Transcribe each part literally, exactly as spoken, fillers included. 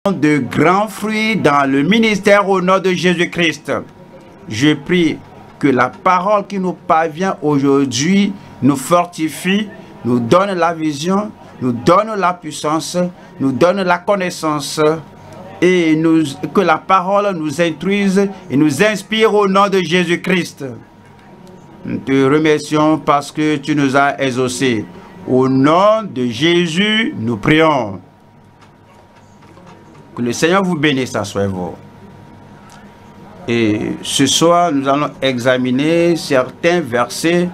de grands fruits dans le ministère au nom de Jésus-Christ. Je prie que la parole qui nous parvient aujourd'hui nous fortifie, nous donne la vision, nous donne la puissance, nous donne la connaissance et nous, que la parole nous instruise et nous inspire au nom de Jésus-Christ. Nous te remercions parce que tu nous as exaucés. Au nom de Jésus, nous prions. Que le Seigneur vous bénisse à soi. Et ce soir, nous allons examiner certains versets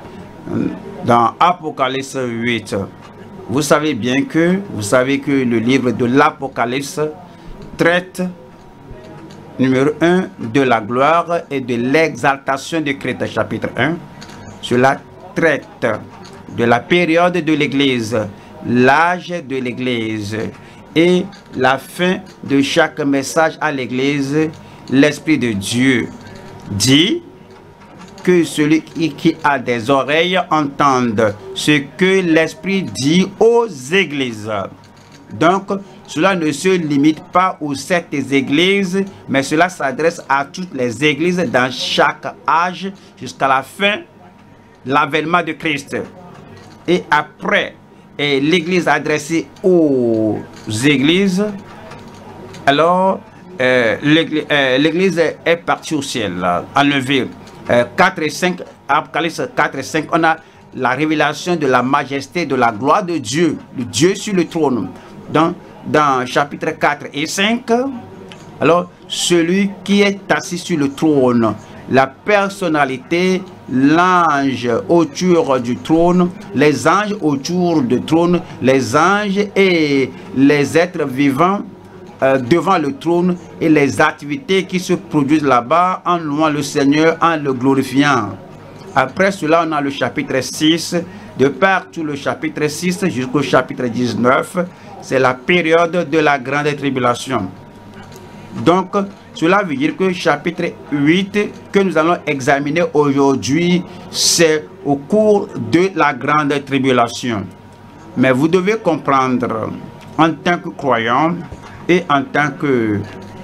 dans Apocalypse huit. Vous savez bien que, vous savez que le livre de l'Apocalypse traite, numéro un, de la gloire et de l'exaltation de Christ, chapitre un. Cela traite de la période de l'Église, l'âge de l'Église et la fin de chaque message à l'Église. L'Esprit de Dieu dit que celui qui a des oreilles entende ce que l'Esprit dit aux églises. Donc, cela ne se limite pas aux sept églises, mais cela s'adresse à toutes les églises dans chaque âge jusqu'à la fin, l'avènement de Christ. Et après, l'église adressée aux églises, alors, Euh, l'église euh, est partie au ciel, enlevée. Euh, quatre et cinq, Apocalypse quatre et cinq, on a la révélation de la majesté, de la gloire de Dieu, le Dieu sur le trône. Dans, dans chapitre quatre et cinq, alors celui qui est assis sur le trône, la personnalité, l'ange autour du trône, les anges autour du trône, les anges et les êtres vivants devant le trône et les activités qui se produisent là-bas en louant le Seigneur, en le glorifiant. Après cela, on a le chapitre six, de par tout le chapitre six jusqu'au chapitre dix-neuf, c'est la période de la grande tribulation. Donc, cela veut dire que chapitre huit que nous allons examiner aujourd'hui, c'est au cours de la grande tribulation. Mais vous devez comprendre, en tant que croyant, et en tant que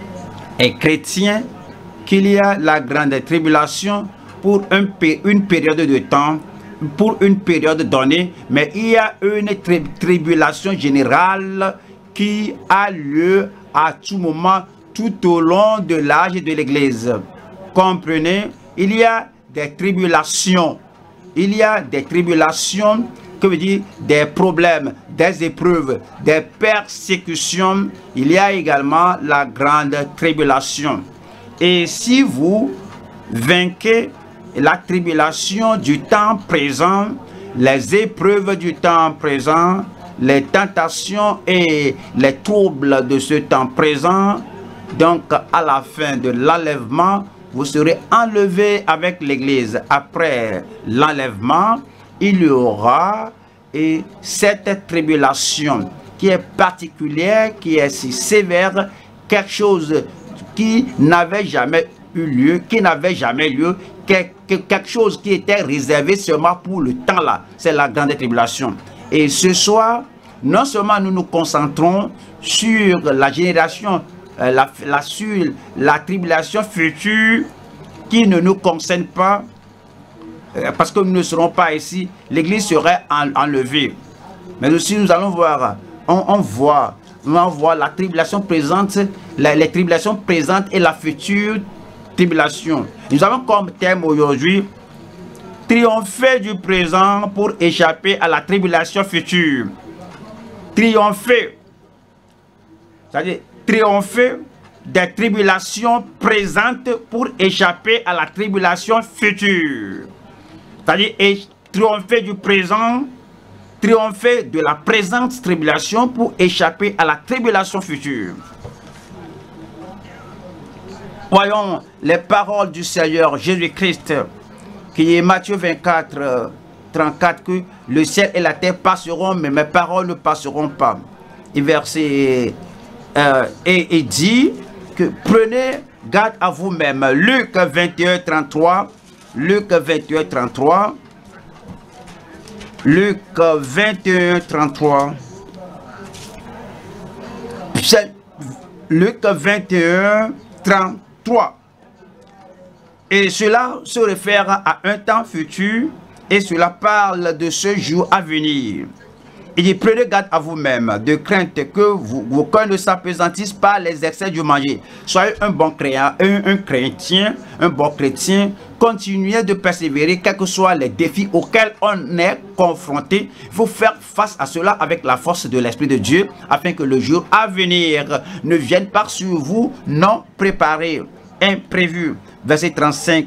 chrétien, qu'il y a la grande tribulation pour un, une période de temps, pour une période donnée, mais il y a une tri tribulation générale qui a lieu à tout moment, tout au long de l'âge de l'Église. Comprenez, il y a des tribulations, il y a des tribulations, que veut dire des problèmes, des épreuves, des persécutions. Il y a également la grande tribulation. Et si vous vainquez la tribulation du temps présent, les épreuves du temps présent, les tentations et les troubles de ce temps présent, donc à la fin de l'enlèvement, vous serez enlevé avec l'Église. Après l'enlèvement, il y aura et cette tribulation qui est particulière, qui est si sévère, quelque chose qui n'avait jamais eu lieu, qui n'avait jamais lieu, quelque chose qui était réservé seulement pour le temps là, c'est la grande tribulation. Et ce soir, non seulement nous nous concentrons sur la génération, euh, la, la, sur la tribulation future qui ne nous concerne pas, parce que nous ne serons pas ici, l'église serait en, enlevée. Mais aussi nous allons voir, on, on voit, on voit la tribulation présente, la, les tribulations présentes et la future tribulation. Nous avons comme thème aujourd'hui, triompher du présent pour échapper à la tribulation future. Triompher, c'est-à-dire triompher des tribulations présentes pour échapper à la tribulation future. C'est-à-dire triompher du présent, triompher de la présente tribulation pour échapper à la tribulation future. Voyons les paroles du Seigneur Jésus-Christ, qui est Matthieu vingt-quatre, trente-quatre, que le ciel et la terre passeront, mais mes paroles ne passeront pas. Et verset euh, et, et dit que prenez garde à vous-même. Luc vingt et un, trente-trois. Luc vingt et un, trente-trois. Luc vingt et un, trente-trois. Luc vingt et un, trente-trois. Et cela se réfère à un temps futur et cela parle de ce jour à venir. Il dit, prenez garde à vous-même, de crainte que vous, vos cœurs ne s'appesantissent par les excès du manger. Soyez un bon créant, un, un chrétien, un bon chrétien. Continuez de persévérer, quels que soient les défis auxquels on est confronté. Il faut faire face à cela avec la force de l'Esprit de Dieu, afin que le jour à venir ne vienne pas sur vous non préparé, imprévu. Verset trente-cinq,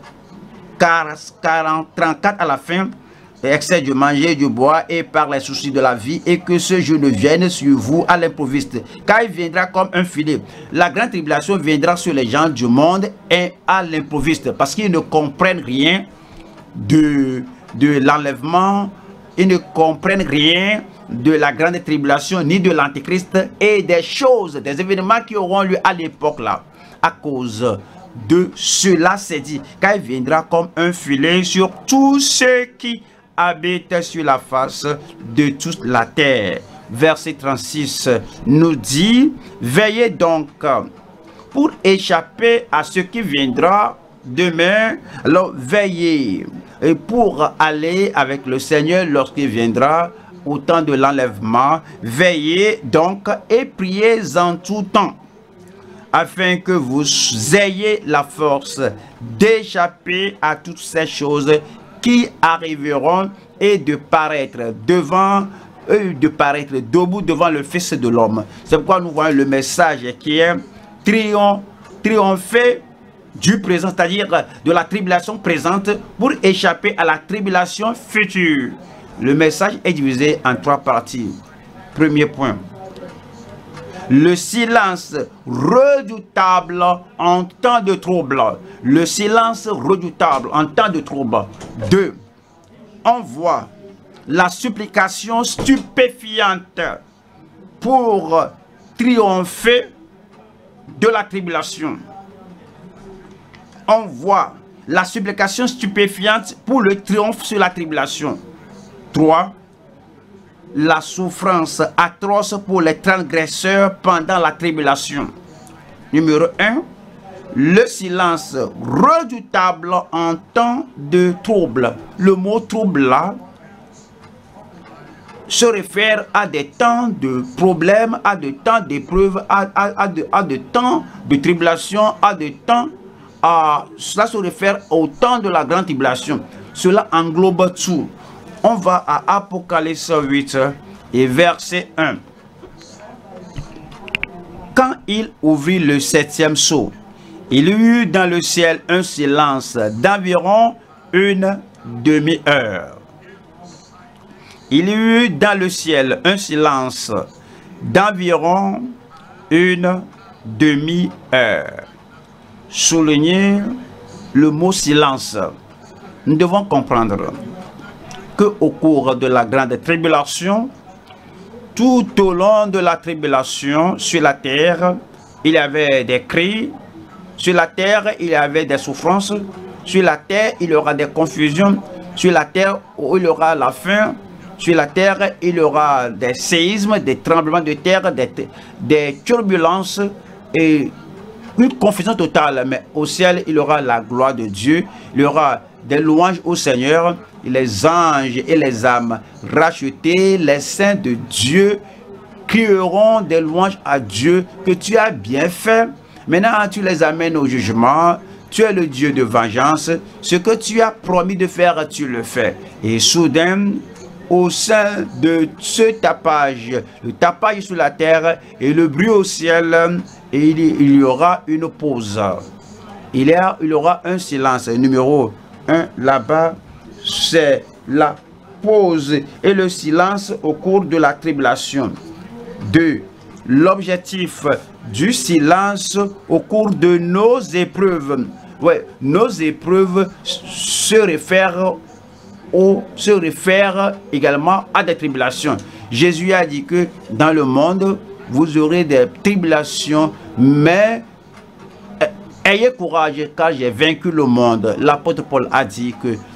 quarante, trente-quatre à la fin. Excès du manger, du bois et par les soucis de la vie, et que ce jour ne vienne sur vous à l'improviste, car il viendra comme un filet. La grande tribulation viendra sur les gens du monde et à l'improviste, parce qu'ils ne comprennent rien de, de l'enlèvement, ils ne comprennent rien de la grande tribulation, ni de l'antéchrist, et des choses, des événements qui auront lieu à l'époque là, à cause de cela c'est dit, car il viendra comme un filet sur tous ceux qui habite sur la face de toute la terre. Verset trente-six nous dit, veillez donc pour échapper à ce qui viendra demain. Alors veillez et pour aller avec le Seigneur lorsqu'il viendra au temps de l'enlèvement. Veillez donc et priez en tout temps, afin que vous ayez la force d'échapper à toutes ces choses qui arriveront et de paraître devant eux, de paraître debout devant le Fils de l'homme. C'est pourquoi nous voyons le message qui est triomphe, triompher du présent, c'est-à-dire de la tribulation présente pour échapper à la tribulation future. Le message est divisé en trois parties. Premier point. Le silence redoutable en temps de trouble. Le silence redoutable en temps de trouble. Deux. On voit la supplication stupéfiante pour triompher de la tribulation. On voit la supplication stupéfiante pour le triomphe sur la tribulation. Trois. La souffrance atroce pour les transgresseurs pendant la tribulation. Numéro un, le silence redoutable en temps de trouble. Le mot trouble là se réfère à des temps de problèmes, à des temps d'épreuves, à, à, à, de, à des temps de tribulation, à des temps, à, cela se réfère au temps de la grande tribulation. Cela englobe tout. On va à Apocalypse huit et verset un. Quand il ouvrit le septième sceau, il y eut dans le ciel un silence d'environ une demi-heure. Il y eut dans le ciel un silence d'environ une demi-heure. Soulignez le mot silence. Nous devons comprendre que au cours de la grande tribulation, tout au long de la tribulation sur la terre, il y avait des cris, sur la terre il y avait des souffrances, sur la terre il y aura des confusions, sur la terre où il y aura la faim, sur la terre il y aura des séismes, des tremblements de terre, des, des turbulences et une confusion totale. Mais au ciel il y aura la gloire de Dieu, il y aura des louanges au Seigneur, les anges et les âmes rachetés, les saints de Dieu crieront des louanges à Dieu que tu as bien fait. Maintenant tu les amènes au jugement. Tu es le Dieu de vengeance. Ce que tu as promis de faire, tu le fais. Et soudain, au sein de ce tapage, le tapage sur la terre et le bruit au ciel, et il, il y aura une pause. Il y, a, il y aura un silence. Numéro un, là-bas, c'est la pause et le silence au cours de la tribulation. deux. L'objectif du silence au cours de nos épreuves. Ouais, nos épreuves se réfèrent, au, se réfèrent également à des tribulations. Jésus a dit que dans le monde, vous aurez des tribulations, mais ayez courage car j'ai vaincu le monde. L'apôtre Paul a dit que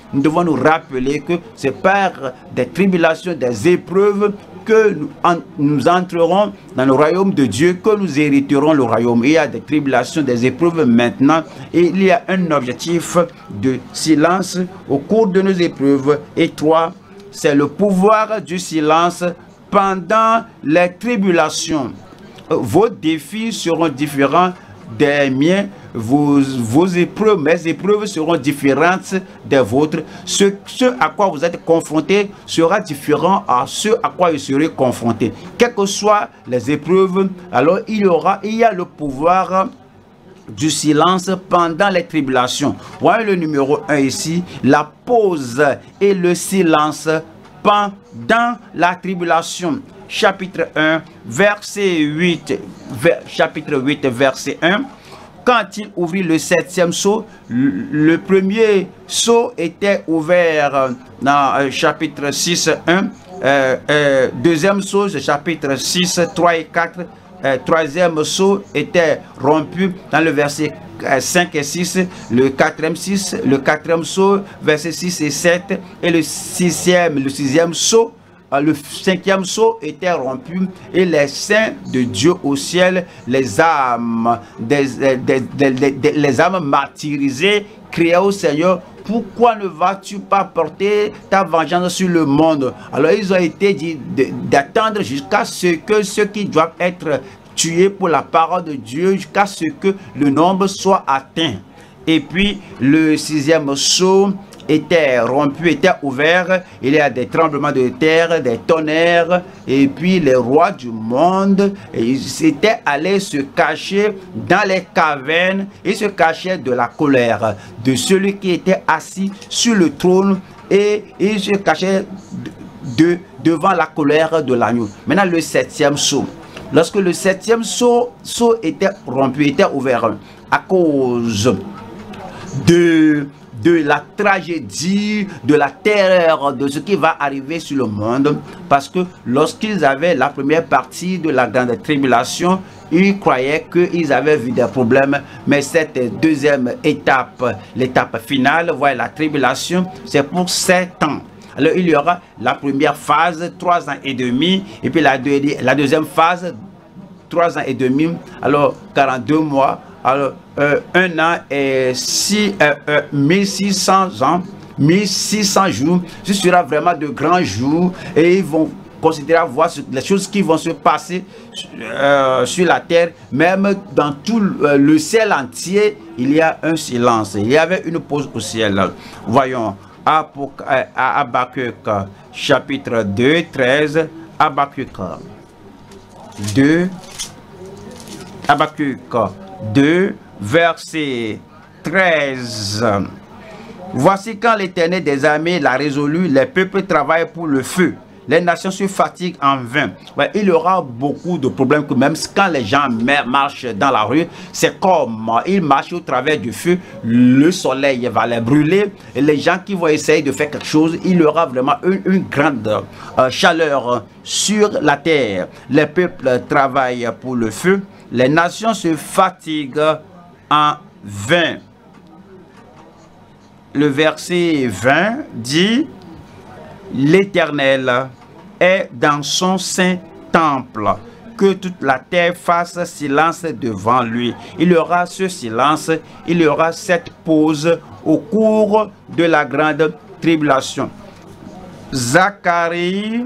nous devons nous rappeler que c'est par des tribulations, des épreuves que nous, en, nous entrerons dans le royaume de Dieu, que nous hériterons le royaume. Il y a des tribulations, des épreuves maintenant, et il y a un objectif de silence au cours de nos épreuves. Et trois, c'est le pouvoir du silence pendant les tribulations. Vos défis seront différents des miens, vos, vos épreuves, mes épreuves seront différentes des vôtres. Ce, ce à quoi vous êtes confrontés sera différent à ce à quoi vous serez confrontés. Quelles que soient les épreuves, alors il y aura, il y a le pouvoir du silence pendant les tribulations. Voyez le numéro un ici, la pause et le silence pendant la tribulation. Chapitre un, verset huit, ver, chapitre huit, verset un. Quand il ouvrit le septième sceau, le, le premier sceau était ouvert dans euh, chapitre six, un. Euh, euh, deuxième sceau, chapitre six, trois et quatre. Euh, troisième sceau était rompu dans le verset cinq et six, le quatrième six, le quatrième sceau, verset six et sept, et le sixième, le sixième sceau, euh, le cinquième sceau était rompu, et les saints de Dieu au ciel, les âmes, des, des, des, des, des, les âmes martyrisées, criaient au Seigneur: pourquoi ne vas-tu pas porter ta vengeance sur le monde? Alors ils ont été dit d'attendre jusqu'à ce que ceux qui doivent être tués pour la parole de Dieu, jusqu'à ce que le nombre soit atteint. Et puis le sixième sceau était rompu, était ouvert. Il y a des tremblements de terre, des tonnerres, et puis les rois du monde, ils étaient allés se cacher dans les cavernes et se cachaient de la colère de celui qui était assis sur le trône, et ils se cachaient de, de, devant la colère de l'agneau. Maintenant le septième sceau. Lorsque le septième sceau, sceau était rompu, était ouvert à cause de de la tragédie, de la terreur, de ce qui va arriver sur le monde, parce que lorsqu'ils avaient la première partie de la grande tribulation, ils croyaient qu'ils avaient vu des problèmes, mais cette deuxième étape, l'étape finale, voilà, la tribulation, c'est pour sept ans. Alors il y aura la première phase, trois ans et demi, et puis la, deux, la deuxième phase, trois ans et demi, alors quarante-deux mois, alors euh, un an et six, euh, euh, mille six cents ans, mille six cents jours. Ce sera vraiment de grands jours, et ils vont considérer voir les choses qui vont se passer euh, sur la terre. Même dans tout euh, le ciel entier, il y a un silence. Il y avait une pause au ciel. Voyons Habakkuk chapitre deux, treize. Habakkuk deux, Habakkuk deux, verset treize. Voici quand l'Éternel des armées l'a résolu, les peuples travaillent pour le feu, les nations se fatiguent en vain. Ouais, il y aura beaucoup de problèmes, que même quand les gens marchent dans la rue, c'est comme ils marchent au travers du feu, le soleil va les brûler, et les gens qui vont essayer de faire quelque chose, il y aura vraiment une, une grande euh, chaleur sur la terre. Les peuples travaillent pour le feu, les nations se fatiguent en vain. Le verset vingt dit: l'Éternel est dans son saint temple, que toute la terre fasse silence devant lui. Il y aura ce silence, il y aura cette pause au cours de la grande tribulation. Zacharie,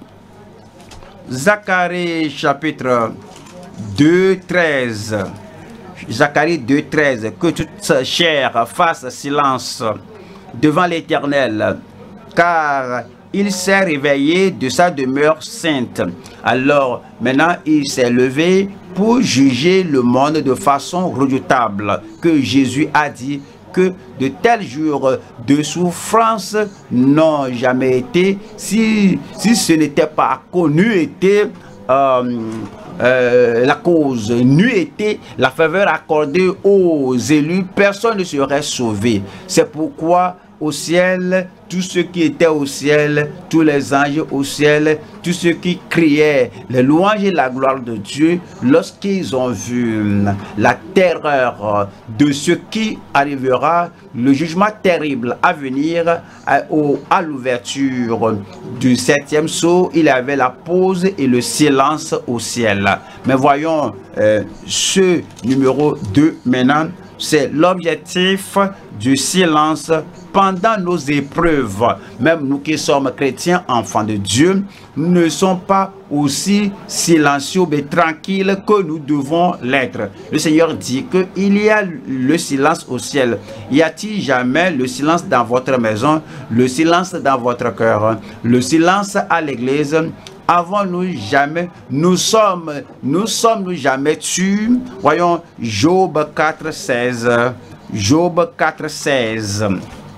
Zacharie chapitre deux, treize. Zacharie deux, treize. Que toute chair fasse silence devant l'Éternel, car il s'est réveillé de sa demeure sainte. Alors maintenant il s'est levé pour juger le monde de façon redoutable, que Jésus a dit que de tels jours de souffrance n'ont jamais été, si, si ce n'était pas connu, était euh, Euh, la cause n'eût été la faveur accordée aux élus, personne ne serait sauvé. C'est pourquoi au ciel, tous ceux qui étaient au ciel, tous les anges au ciel, tous ceux qui criaient les louanges et la gloire de Dieu, lorsqu'ils ont vu la terreur de ce qui arrivera, le jugement terrible à venir, à, à l'ouverture du septième sceau, il y avait la pause et le silence au ciel. Mais voyons euh, ce numéro deux maintenant. C'est l'objectif du silence pendant nos épreuves. Même nous qui sommes chrétiens, enfants de Dieu, nous ne sommes pas aussi silencieux mais tranquilles que nous devons l'être. Le Seigneur dit qu'il y a le silence au ciel. Y a-t-il jamais le silence dans votre maison, le silence dans votre cœur, le silence à l'église? Avons-nous jamais, nous sommes, nous sommes jamais tués? Voyons Job quatre, seize. Job quatre, seize.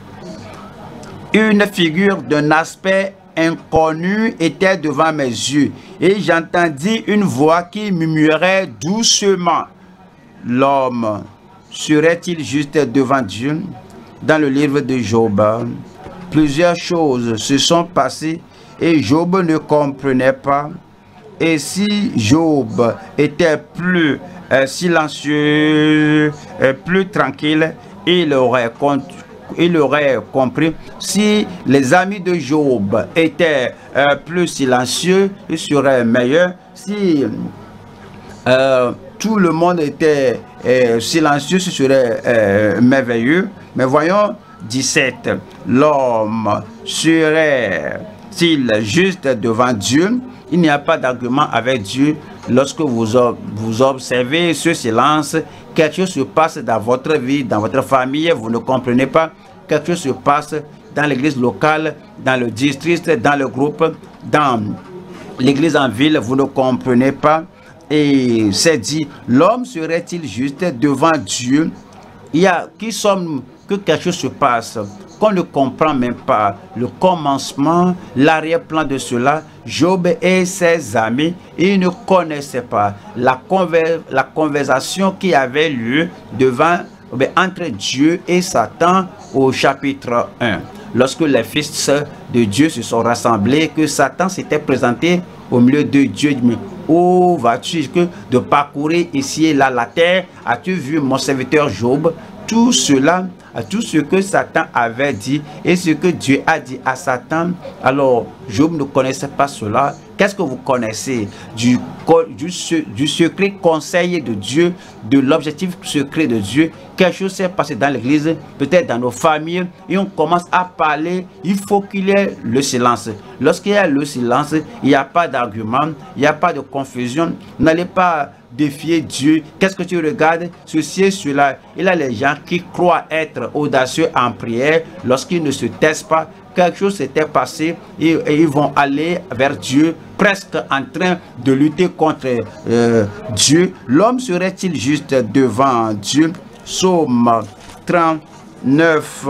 Une figure d'un aspect inconnu était devant mes yeux, et j'entendis une voix qui murmurait doucement. L'homme serait-il juste devant Dieu? Dans le livre de Job, plusieurs choses se sont passées et Job ne comprenait pas. Et si Job était plus euh, silencieux, euh, plus tranquille, il aurait, il aurait compris. Si les amis de Job étaient euh, plus silencieux, il serait meilleur. Si euh, tout le monde était euh, silencieux, ce serait euh, merveilleux. Mais voyons dix-sept. L'homme serait juste devant Dieu? Il n'y a pas d'argument avec Dieu. Lorsque vous, vous observez ce silence, quelque chose se passe dans votre vie, dans votre famille, vous ne comprenez pas. Quelque chose se passe dans l'église locale, dans le district, dans le groupe, dans l'église en ville, vous ne comprenez pas. Et c'est dit, l'homme serait-il juste devant Dieu? Il y a qui sommes que quelque chose se passe, qu'on ne comprend même pas le commencement, l'arrière-plan de cela. Job et ses amis, ils ne connaissaient pas la, conver la conversation qui avait lieu devant, entre Dieu et Satan au chapitre un. Lorsque les fils de Dieu se sont rassemblés, que Satan s'était présenté au milieu de Dieu, dit, mais où vas-tu que de parcourir ici et là la terre? As-tu vu mon serviteur Job? Tout cela, tout ce que Satan avait dit et ce que Dieu a dit à Satan. Alors, Job ne connaissait pas cela. Qu'est-ce que vous connaissez du, du, du secret conseil de Dieu, de l'objectif secret de Dieu? Quelque chose s'est passé dans l'église, peut-être dans nos familles, et on commence à parler. Il faut qu'il y ait le silence. Lorsqu'il y a le silence, il n'y a pas d'argument, il n'y a pas de confusion. N'allez pas défier Dieu. Qu'est-ce que tu regardes? Ceci et cela. Il y a les gens qui croient être audacieux en prière. Lorsqu'ils ne se taisent pas, quelque chose s'était passé et, et ils vont aller vers Dieu, presque en train de lutter contre euh, Dieu. L'homme serait-il juste devant Dieu? Psaume trente-neuf.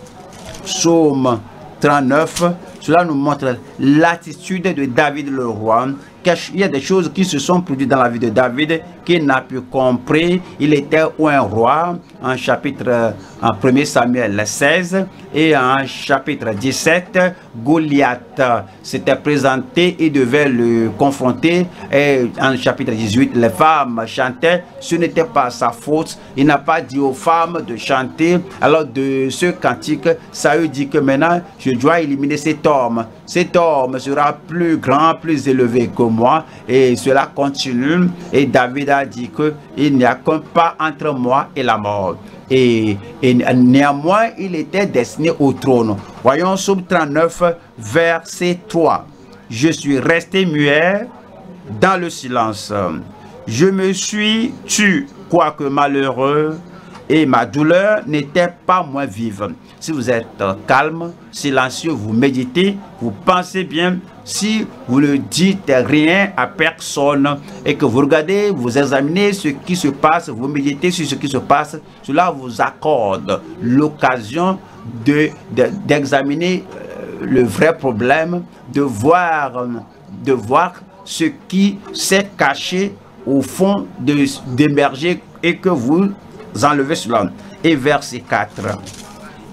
Psaume trente-neuf. Cela nous montre l'attitude de David le roi. Il y a des choses qui se sont produites dans la vie de David qu'il n'a pu comprendre. Il était un roi en chapitre en premier Samuel seize et en chapitre dix-sept, Goliath s'était présenté et devait le confronter. Et en chapitre dix-huit, les femmes chantaient. Ce n'était pas sa faute. Il n'a pas dit aux femmes de chanter. Alors de ce cantique, Saül dit que maintenant je dois éliminer cet homme. Cet homme sera plus grand, plus élevé que moi. Et cela continue. Et David a dit qu'il n'y a qu'un pas entre moi et la mort. Et, et néanmoins, il était destiné au trône. Voyons Psaume trente-neuf, verset trois. Je suis resté muet dans le silence. Je me suis tu, quoique malheureux, et ma douleur n'était pas moins vive. Si vous êtes calme, silencieux, vous méditez, vous pensez bien, si vous ne dites rien à personne et que vous regardez, vous examinez ce qui se passe, vous méditez sur ce qui se passe, cela vous accorde l'occasion de, de, d'examiner le vrai problème, de voir, de voir ce qui s'est caché au fond d'émerger et que vous enlevez cela. Et verset quatre.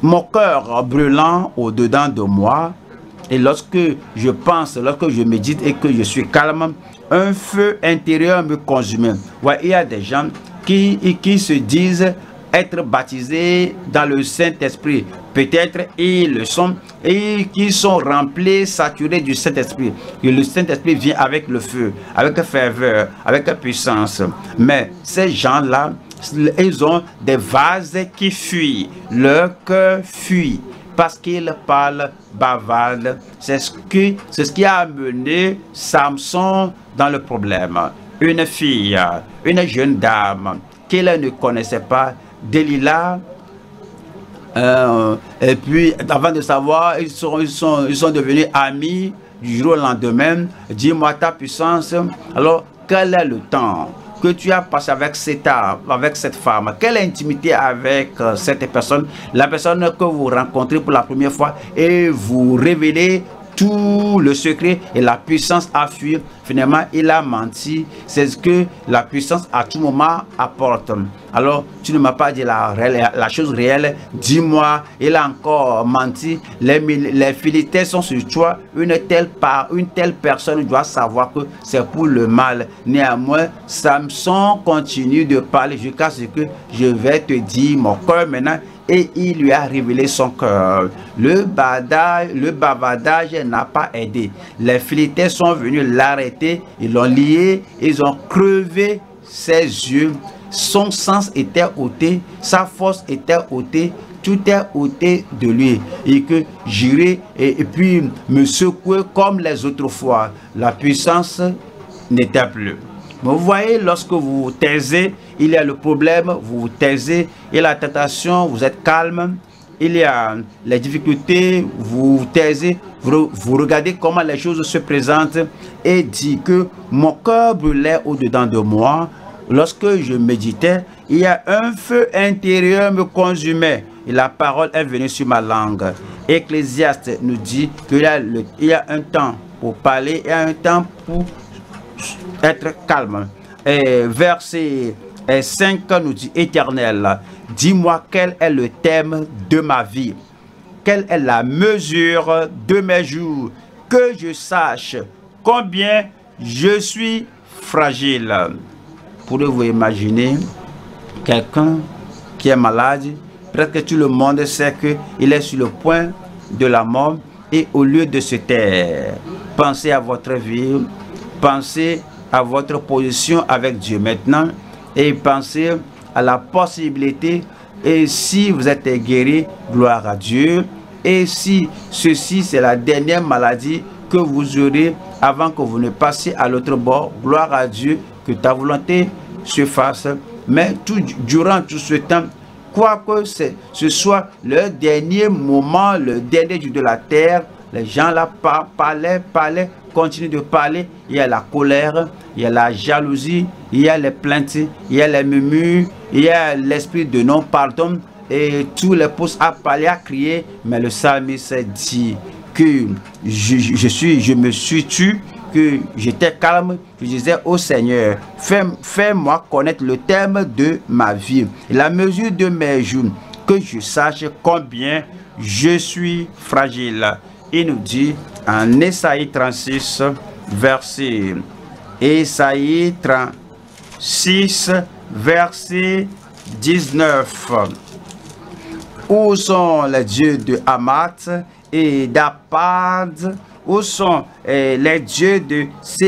mon cœur brûlant au-dedans de moi. Et lorsque je pense, lorsque je médite et que je suis calme, un feu intérieur me consume. Ouais, il y a des gens qui, qui se disent être baptisés dans le Saint-Esprit. Peut-être ils le sont et qui sont remplis, saturés du Saint-Esprit. Et le Saint-Esprit vient avec le feu, avec ferveur, avec puissance. Mais ces gens-là, ils ont des vases qui fuient. Leur cœur fuit parce qu'ils parlent bavard. C'est ce qui, c'est ce qui a amené Samson dans le problème. Une fille, une jeune dame qu'il ne connaissait pas, Delilah, euh, et puis avant de savoir, ils sont, ils sont, ils sont devenus amis du jour au lendemain. Dis-moi ta puissance. Alors, quel est le temps que tu as passé avec cette, avec cette femme? Quelle intimité avec euh, cette personne? La personne que vous rencontrez pour la première fois et vous révélez tout le secret et la puissance a fui. Finalement, il a menti. C'est ce que la puissance à tout moment apporte. Alors, tu ne m'as pas dit la, la chose réelle. Dis-moi, il a encore menti. Les, les Philistins sont sur toi. Une telle, part, une telle personne doit savoir que c'est pour le mal. Néanmoins, Samson continue de parler jusqu'à ce que je vais te dire mon cœur maintenant. Et il lui a révélé son cœur. Le bavardage, le bavardage n'a pas aidé. Les Philistins sont venus l'arrêter. Ils l'ont lié. Ils ont crevé ses yeux. Son sens était ôté. Sa force était ôtée. Tout est ôté de lui. Et que j'irai et, et puis me secouer comme les autres fois. La puissance n'était plus. Mais vous voyez, lorsque vous vous taisez, il y a le problème, vous vous taisez, il y a la tentation, vous êtes calme, il y a les difficultés, vous vous taisez, vous, vous regardez comment les choses se présentent et dit que mon cœur brûlait au-dedans de moi. Lorsque je méditais, il y a un feu intérieur me consumait et la parole est venue sur ma langue. Ecclésiaste nous dit qu'il y a, le, il y a un temps pour parler et un temps pour être calme. Et verset cinq nous dit: Éternel, dis-moi quel est le thème de ma vie, quelle est la mesure de mes jours, que je sache combien je suis fragile. Pourrez-vous imaginer quelqu'un qui est malade, presque tout le monde sait qu'il est sur le point de la mort, et au lieu de se taire, pensez à votre vie, pensez à votre position avec Dieu maintenant et pensez à la possibilité, et si vous êtes guéri, gloire à Dieu, et si ceci c'est la dernière maladie que vous aurez avant que vous ne passiez à l'autre bord, gloire à Dieu, que ta volonté se fasse. Mais tout, durant tout ce temps, quoi que ce soit le dernier moment, le dernier jour de la terre, les gens là parlaient, parlaient, continuent de parler. Il y a la colère, il y a la jalousie, il y a les plaintes, il y a les murmures, il y a l'esprit de non-pardon, et tous les poussent à parler, à crier. Mais le psalmiste dit que je, je, suis, je me suis tué, que j'étais calme. Je disais au Seigneur, fais-moi connaître le thème de ma vie, la mesure de mes jours, que je sache combien je suis fragile. Il nous dit en Ésaïe trente-six, verset Ésaïe trente-six, verset dix-neuf. Où sont les dieux de Hamath et d'Arpad? Où sont eh, les dieux de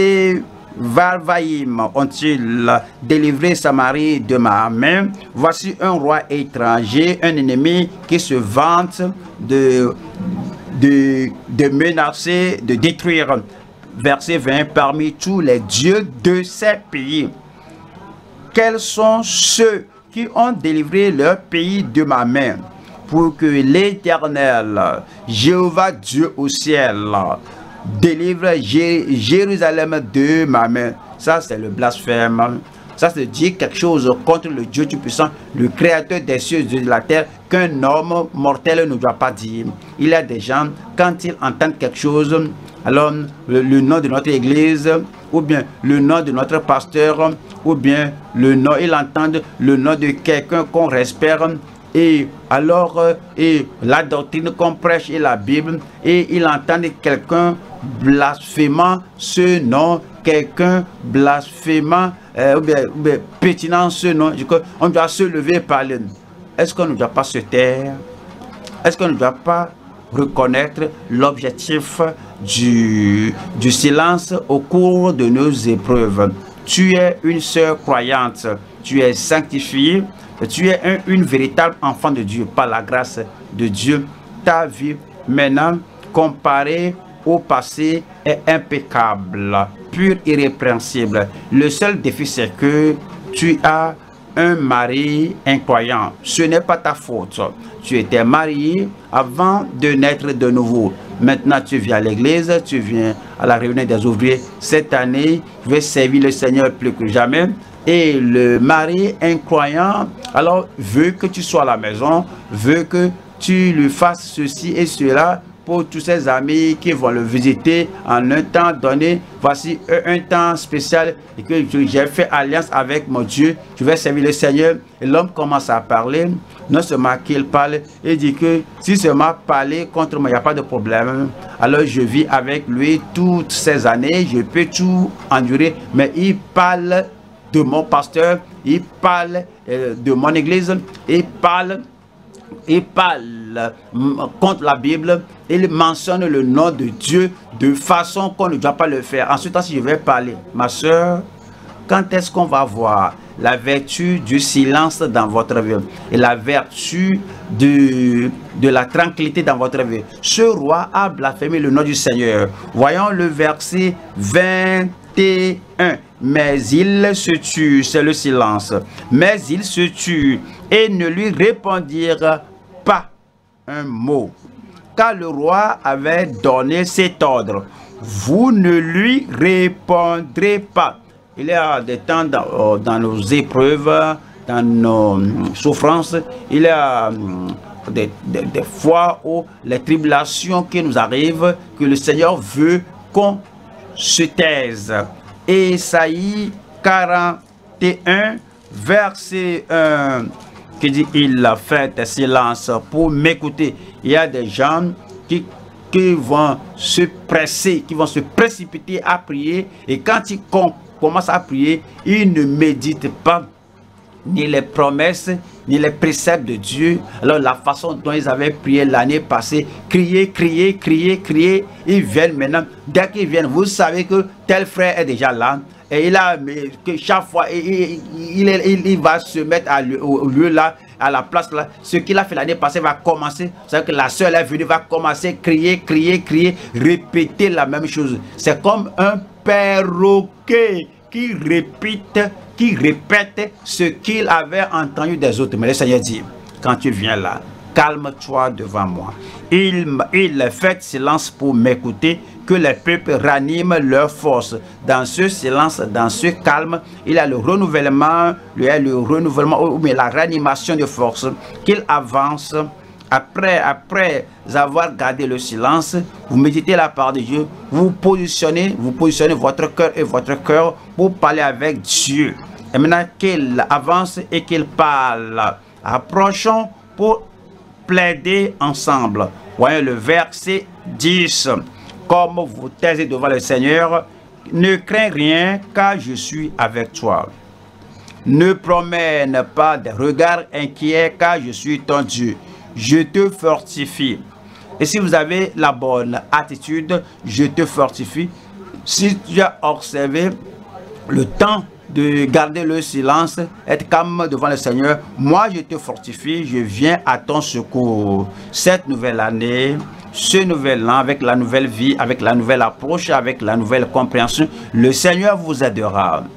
Sévarvaïm? Ont-ils délivré Samarie de ma main? Voici un roi étranger, un ennemi qui se vante de, de, de menacer, de détruire. Verset vingt, parmi tous les dieux de ces pays, quels sont ceux qui ont délivré leur pays de ma main? Pour que l'Éternel, Jéhovah Dieu au ciel, délivre Jérusalem de ma main. Ça, c'est le blasphème. Ça, c'est dire quelque chose contre le Dieu Tout-Puissant, le Créateur des cieux et de la terre, qu'un homme mortel ne doit pas dire. Il y a des gens, quand ils entendent quelque chose, alors le, le nom de notre église, ou bien le nom de notre pasteur, ou bien le nom, ils entendent le nom de quelqu'un qu'on respecte, et alors euh, et la doctrine qu'on prêche et la Bible, et il entend quelqu'un blasphémant ce nom, quelqu'un blasphémant euh, ou bien, ou bien pétinant ce nom. On doit se lever et parler. Est-ce qu'on ne doit pas se taire? Est-ce qu'on ne doit pas reconnaître l'objectif du, du silence au cours de nos épreuves? Tu es une sœur croyante, tu es sanctifiée, tu es un, une véritable enfant de Dieu par la grâce de Dieu. Ta vie maintenant, comparée au passé, est impeccable, pure, irrépréhensible. Le seul défi, c'est que tu as un mari incroyant. Ce n'est pas ta faute. Tu étais marié avant de naître de nouveau. Maintenant, tu viens à l'église, tu viens à la réunion des ouvriers. Cette année, je vais servir le Seigneur plus que jamais. Et le mari incroyant, alors, veut que tu sois à la maison, veut que tu lui fasses ceci et cela pour tous ses amis qui vont le visiter en un temps donné. Voici un, un temps spécial et que j'ai fait alliance avec mon Dieu. Je vais servir le Seigneur. Et l'homme commence à parler. Non seulement qu'il parle, il dit que si seulement parler contre moi, il n'y a pas de problème. Alors je vis avec lui toutes ces années. Je peux tout endurer. Mais il parle de mon pasteur. Il parle euh, de mon église. Il parle Il parle contre la Bible, il mentionne le nom de Dieu de façon qu'on ne doit pas le faire. Ensuite, si je vais parler, ma soeur, quand est-ce qu'on va voir la vertu du silence dans votre vie et la vertu de, de la tranquillité dans votre vie? Ce roi a blasphémé le nom du Seigneur. Voyons le verset vingt et un. Mais il se tut, c'est le silence. Mais il se tut et ne lui répondirent pas un mot, car le roi avait donné cet ordre: vous ne lui répondrez pas. Il y a des temps dans, dans nos épreuves, dans nos souffrances, il y a des, des, des fois où les tribulations qui nous arrivent, que le Seigneur veut qu'on se taise. Ésaïe quarante et un, verset un, qui dit: il a fait silence pour m'écouter. Il y a des gens qui, qui vont se presser, qui vont se précipiter à prier, et quand ils commencent à prier, ils ne méditent pas ni les promesses, ni les préceptes de Dieu. Alors la façon dont ils avaient prié l'année passée, crier, crier, crier, crier, ils viennent maintenant. Dès qu'ils viennent, vous savez que tel frère est déjà là. Et il a, mais que chaque fois, il, il, il, il, il va se mettre à, au lieu là, à la place là. Ce qu'il a fait l'année passée va commencer. C'est-à-dire que la soeur est venue, va commencer à crier, crier, crier, répéter la même chose. C'est comme un perroquet qui répète, qui répète ce qu'il avait entendu des autres. Mais le Seigneur dit: quand tu viens là, calme-toi devant moi. Il, il fait silence pour m'écouter, que les peuples raniment leur force. Dans ce silence, dans ce calme, il y a le renouvellement, il y a le renouvellement, ou bien la ranimation de force, qu'il avance. Après, après avoir gardé le silence, vous méditez la parole de Dieu, vous positionnez, vous positionnez votre cœur et votre cœur pour parler avec Dieu. Et maintenant qu'il avance et qu'il parle, approchons pour plaider ensemble. Voyez le verset dix. Comme vous taisez devant le Seigneur, ne crains rien, car je suis avec toi. Ne promène pas des regards inquiets, car je suis ton Dieu. Je te fortifie. Et si vous avez la bonne attitude, je te fortifie. Si tu as observé le temps de garder le silence, être calme devant le Seigneur, moi je te fortifie, je viens à ton secours. Cette nouvelle année, ce nouvel an, avec la nouvelle vie, avec la nouvelle approche, avec la nouvelle compréhension, le Seigneur vous aidera.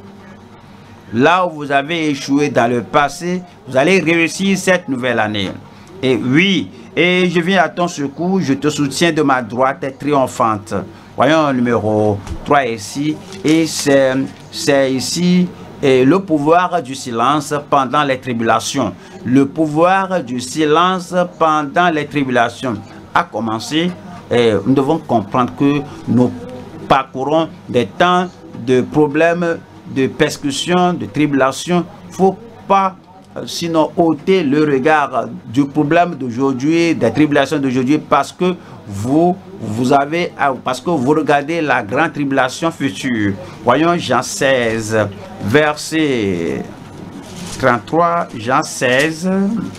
Là où vous avez échoué dans le passé, vous allez réussir cette nouvelle année. Et oui, et je viens à ton secours, je te soutiens de ma droite triomphante. Voyons le numéro trois ici, et c'est ici et le pouvoir du silence pendant les tribulations. Le pouvoir du silence pendant les tribulations a commencé. Et nous devons comprendre que nous parcourons des temps de problèmes, de persécutions, de tribulations. Il ne faut pas sinon ôter le regard du problème d'aujourd'hui, des tribulations d'aujourd'hui, parce que vous, vous avez, parce que vous regardez la grande tribulation future. Voyons Jean seize, verset trente-trois, Jean seize,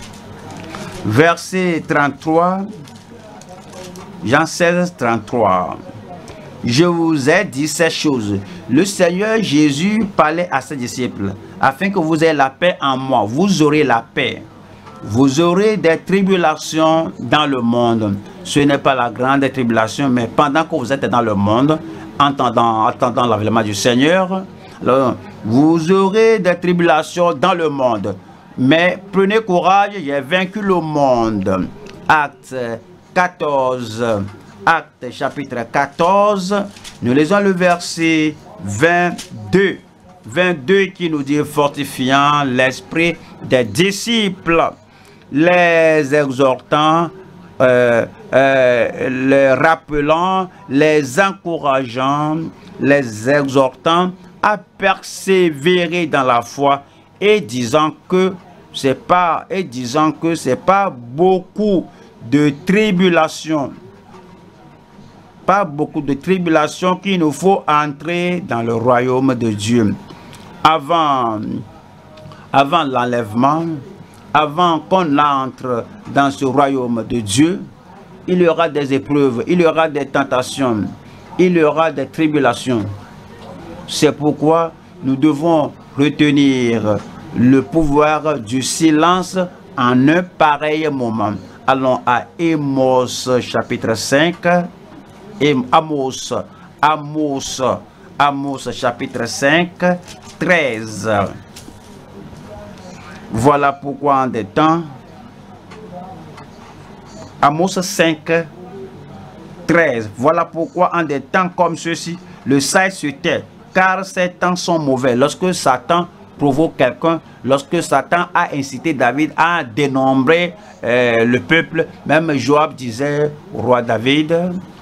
verset trente-trois, Jean seize, trente-trois. Je vous ai dit ces choses. Le Seigneur Jésus parlait à ses disciples, afin que vous ayez la paix en moi. Vous aurez la paix. Vous aurez des tribulations dans le monde. Ce n'est pas la grande tribulation, mais pendant que vous êtes dans le monde, entendant, attendant l'avènement du Seigneur, alors, vous aurez des tribulations dans le monde. Mais prenez courage, j'ai vaincu le monde. Acte quatorze. Acte chapitre quatorze, nous lisons le verset vingt-deux. vingt-deux qui nous dit fortifiant l'esprit des disciples, les exhortant, euh, euh, les rappelant, les encourageant, les exhortant à persévérer dans la foi et disant que c'est pas et disant que c'est pas beaucoup de tribulations. Pas beaucoup de tribulations qu'il nous faut entrer dans le royaume de Dieu. Avant, avant l'enlèvement, avant qu'on entre dans ce royaume de Dieu, il y aura des épreuves, il y aura des tentations, il y aura des tribulations. C'est pourquoi nous devons retenir le pouvoir du silence en un pareil moment. Allons à Amos chapitre cinq. Et Amos, Amos, Amos chapitre cinq, treize. Voilà pourquoi en des temps, Amos cinq, treize. Voilà pourquoi en des temps comme ceux-ci, le sage se tait, car ces temps sont mauvais. Lorsque Satan provoque quelqu'un, lorsque Satan a incité David à dénombrer euh, le peuple, même Joab disait au roi David,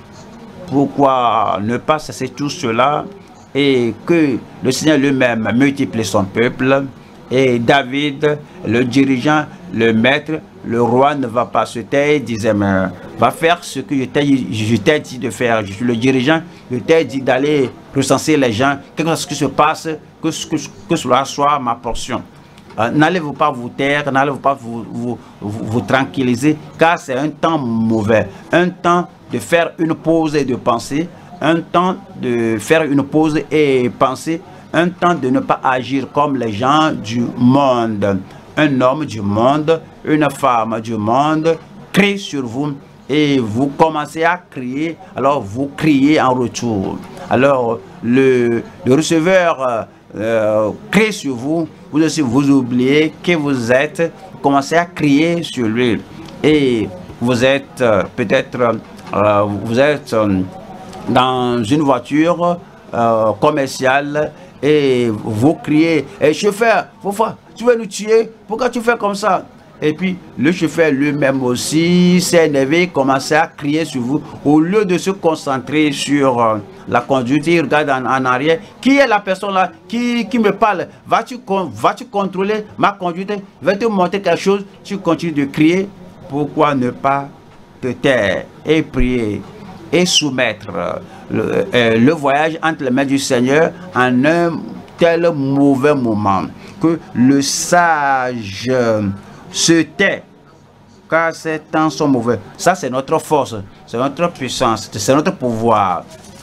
pourquoi ne pas cesser tout cela et que le Seigneur lui-même multiplie son peuple? Et David, le dirigeant, le maître, le roi ne va pas se taire, il disait, mais va faire ce que je t'ai dit de faire. Je suis le dirigeant, je t'ai dit d'aller recenser les gens, quelque chose qui se passe, que, que, que cela soit ma portion. Euh, n'allez-vous pas vous taire, n'allez-vous pas vous, vous, vous, vous tranquilliser, car c'est un temps mauvais, un temps de faire une pause et de penser, un temps de faire une pause et penser, un temps de ne pas agir comme les gens du monde. Un homme du monde, une femme du monde crie sur vous et vous commencez à crier, alors vous criez en retour. Alors le, le receveur euh, crie sur vous, vous aussi vous oubliez que vous êtes, vous commencez à crier sur lui et vous êtes euh, peut-être euh, vous êtes euh, dans une voiture euh, commerciale et vous criez, et chauffeur, tu veux nous tuer, pourquoi tu fais comme ça? Et puis le chauffeur lui-même aussi s'est énervé, commençait à crier sur vous. Au lieu de se concentrer sur euh, la conduite, il regarde en, en arrière. Qui est la personne là qui, qui me parle? Vas-tu vas-tu contrôler ma conduite? Vas-tu montrer quelque chose? Tu continues de crier. Pourquoi ne pas te taire et prier et soumettre le, euh, le voyage entre les mains du Seigneur en un tel mauvais moment que le sage se tait, car ces temps sont mauvais. Ça, c'est notre force, c'est notre puissance, c'est notre pouvoir.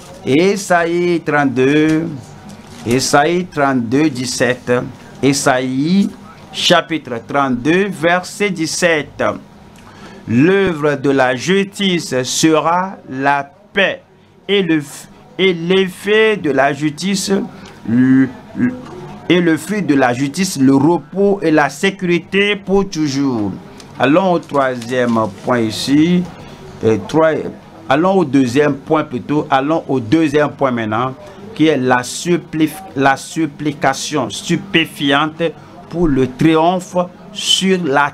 Ésaïe trente-deux, Ésaïe trente-deux, dix-sept, Ésaïe chapitre trente-deux, verset dix-sept. L'œuvre de la justice sera la paix, et le et l'effet de la justice, le, le, et le fruit de la justice, le repos et la sécurité pour toujours. Allons au troisième point ici. Et trois, allons au deuxième point plutôt. Allons au deuxième point maintenant, qui est la, suppli, la supplication stupéfiante pour le triomphe sur la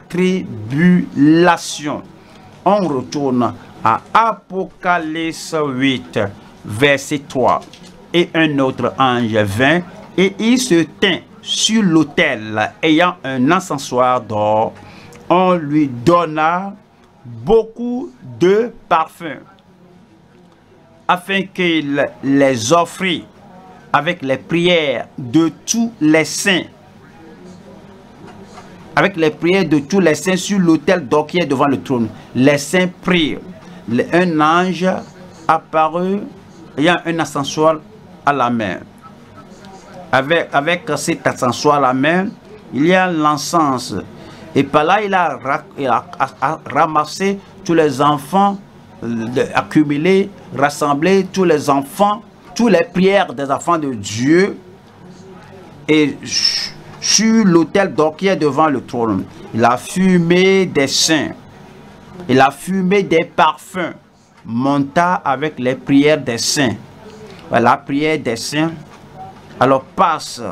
tribulation. On retourne à Apocalypse huit, verset trois. Et un autre ange vint, et il se tint sur l'autel ayant un encensoir d'or. On lui donna beaucoup de parfums, afin qu'il les offrit avec les prières de tous les saints, avec les prières de tous les saints sur l'autel d'or qui est devant le trône. Les saints prirent. Un ange apparut ayant un encensoir à la main. Avec, avec cet encensoir à la main, il y a l'encens. Et par là, il a, il a, a, a ramassé tous les enfants euh, accumulés, rassemblés, tous les enfants, toutes les prières des enfants de Dieu. Et sur l'autel d'or qui est devant le trône, il a fumé des saints. Il a fumé des parfums, monta avec les prières des saints. La prière des saints, alors passe.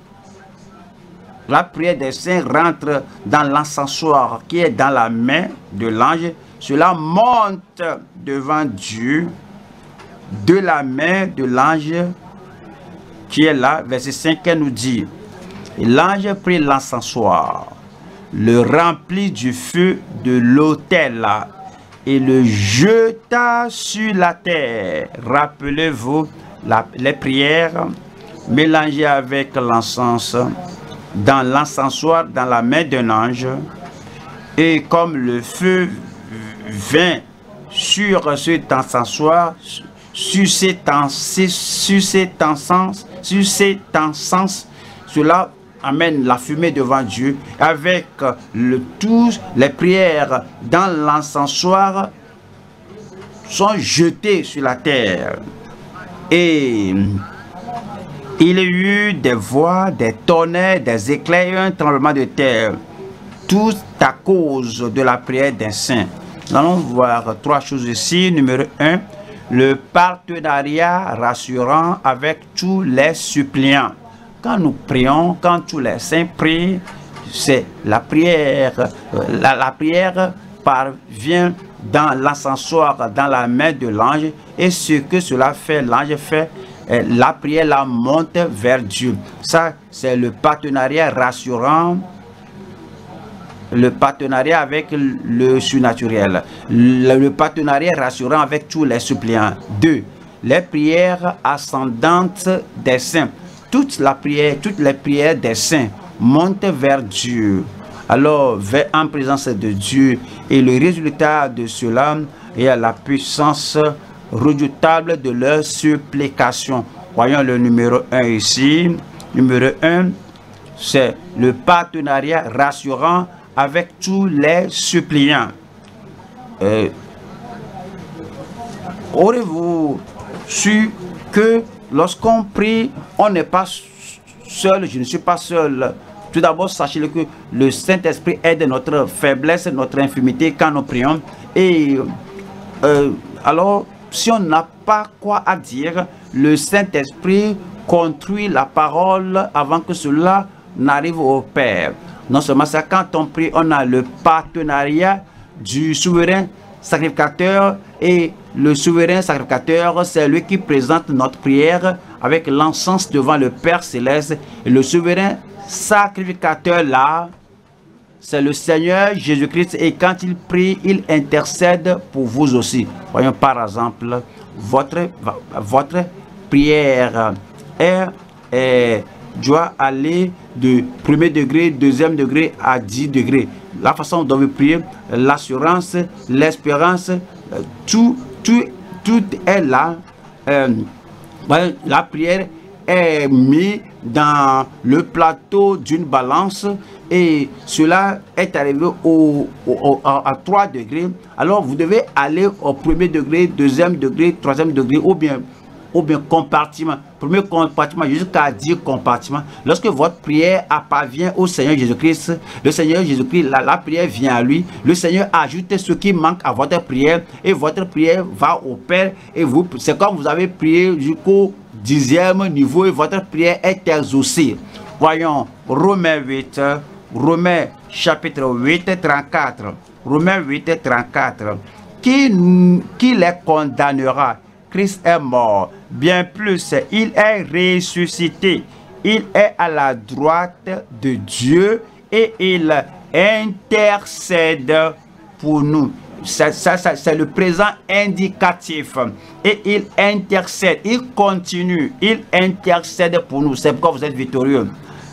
La prière des saints rentre dans l'encensoir qui est dans la main de l'ange. Cela monte devant Dieu de la main de l'ange qui est là. Verset cinq, elle nous dit: l'ange prit l'encensoir, le remplit du feu de l'autel et le jeta sur la terre. Rappelez-vous les prières mélangées avec l'encens dans l'encensoir dans la main d'un ange, et comme le feu vint sur cet encensoir, sur cet encens, sur cet encens, sur cet encens, cela amène la fumée devant Dieu. Avec le tous les prières dans l'encensoir sont jetées sur la terre. Et il y a eu des voix, des tonnerres, des éclairs, un tremblement de terre. Tout à cause de la prière des saints. Nous allons voir trois choses ici. Numéro un, le partenariat rassurant avec tous les suppliants. Quand nous prions, quand tous les saints prient, c'est la prière. La, la prière parvient dans l'encensoir, dans la main de l'ange. Et ce que cela fait, l'ange fait, la prière la monte vers Dieu. Ça, c'est le partenariat rassurant, le partenariat avec le surnaturel, le, le partenariat rassurant avec tous les suppliants. Deux, les prières ascendantes des saints. Toute la prière, toutes les prières des saints montent vers Dieu. Alors, vers en présence de Dieu, et le résultat de cela est la puissance redoutable de leur supplication. Voyons le numéro un ici. Numéro un, c'est le partenariat rassurant avec tous les suppliants. Euh, Aurez-vous su que lorsqu'on prie, on n'est pas seul? Je ne suis pas seul. Tout d'abord, sachez que le Saint-Esprit aide notre faiblesse, notre infirmité quand nous prions. Et euh, alors, si on n'a pas quoi à dire, le Saint-Esprit construit la parole avant que cela n'arrive au Père. Non seulement ça, quand on prie, on a le partenariat du souverain sacrificateur, et le souverain sacrificateur, c'est lui qui présente notre prière avec l'encens devant le Père Céleste. Et le souverain sacrificateur là, c'est le Seigneur Jésus-Christ, et quand il prie, il intercède pour vous aussi. Voyons par exemple, votre, votre prière est, est, doit aller de premier degré, deuxième degré à dix degrés. La façon dont vous priez, l'assurance, l'espérance, tout, tout, tout est là. Euh, la prière est mise dans le plateau d'une balance, et cela est arrivé au, au, à, à trois degrés. Alors vous devez aller au premier degré, deuxième degré, troisième degré, ou bien, ou bien compartiment. Premier compartiment jusqu'à dix compartiments. Lorsque votre prière parvient au Seigneur Jésus-Christ, le Seigneur Jésus-Christ, la, la prière vient à lui. Le Seigneur ajoute ce qui manque à votre prière, et votre prière va au Père. Et vous, c'est comme vous avez prié jusqu'au dixième niveau, et votre prière est exaucée. Voyons Romains huit, Romains chapitre huit, trente-quatre. Romains huit, trente-quatre. Qui, qui les condamnera? Christ est mort, bien plus, il est ressuscité, il est à la droite de Dieu et il intercède pour nous. Ça, ça, ça, c'est le présent indicatif. Et il intercède, il continue, il intercède pour nous. C'est pourquoi vous êtes victorieux.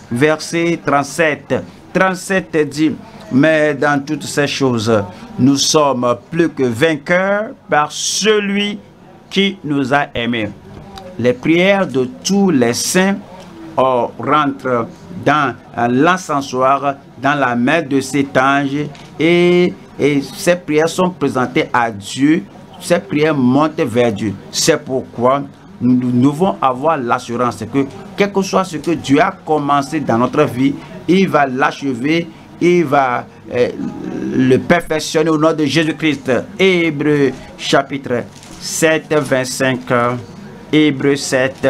Verset trente-sept. trente-sept dit, mais dans toutes ces choses, nous sommes plus que vainqueurs par celui qui nous a aimés. Les prières de tous les saints oh, rentrent dans l'encensoir, dans la main de cet ange, et, et ces prières sont présentées à Dieu, ces prières montent vers Dieu. C'est pourquoi nous, nous devons avoir l'assurance que quel que soit ce que Dieu a commencé dans notre vie, il va l'achever, il va euh, le perfectionner au nom de Jésus-Christ. Hébreux chapitre sept, vingt-cinq, Hébreux sept,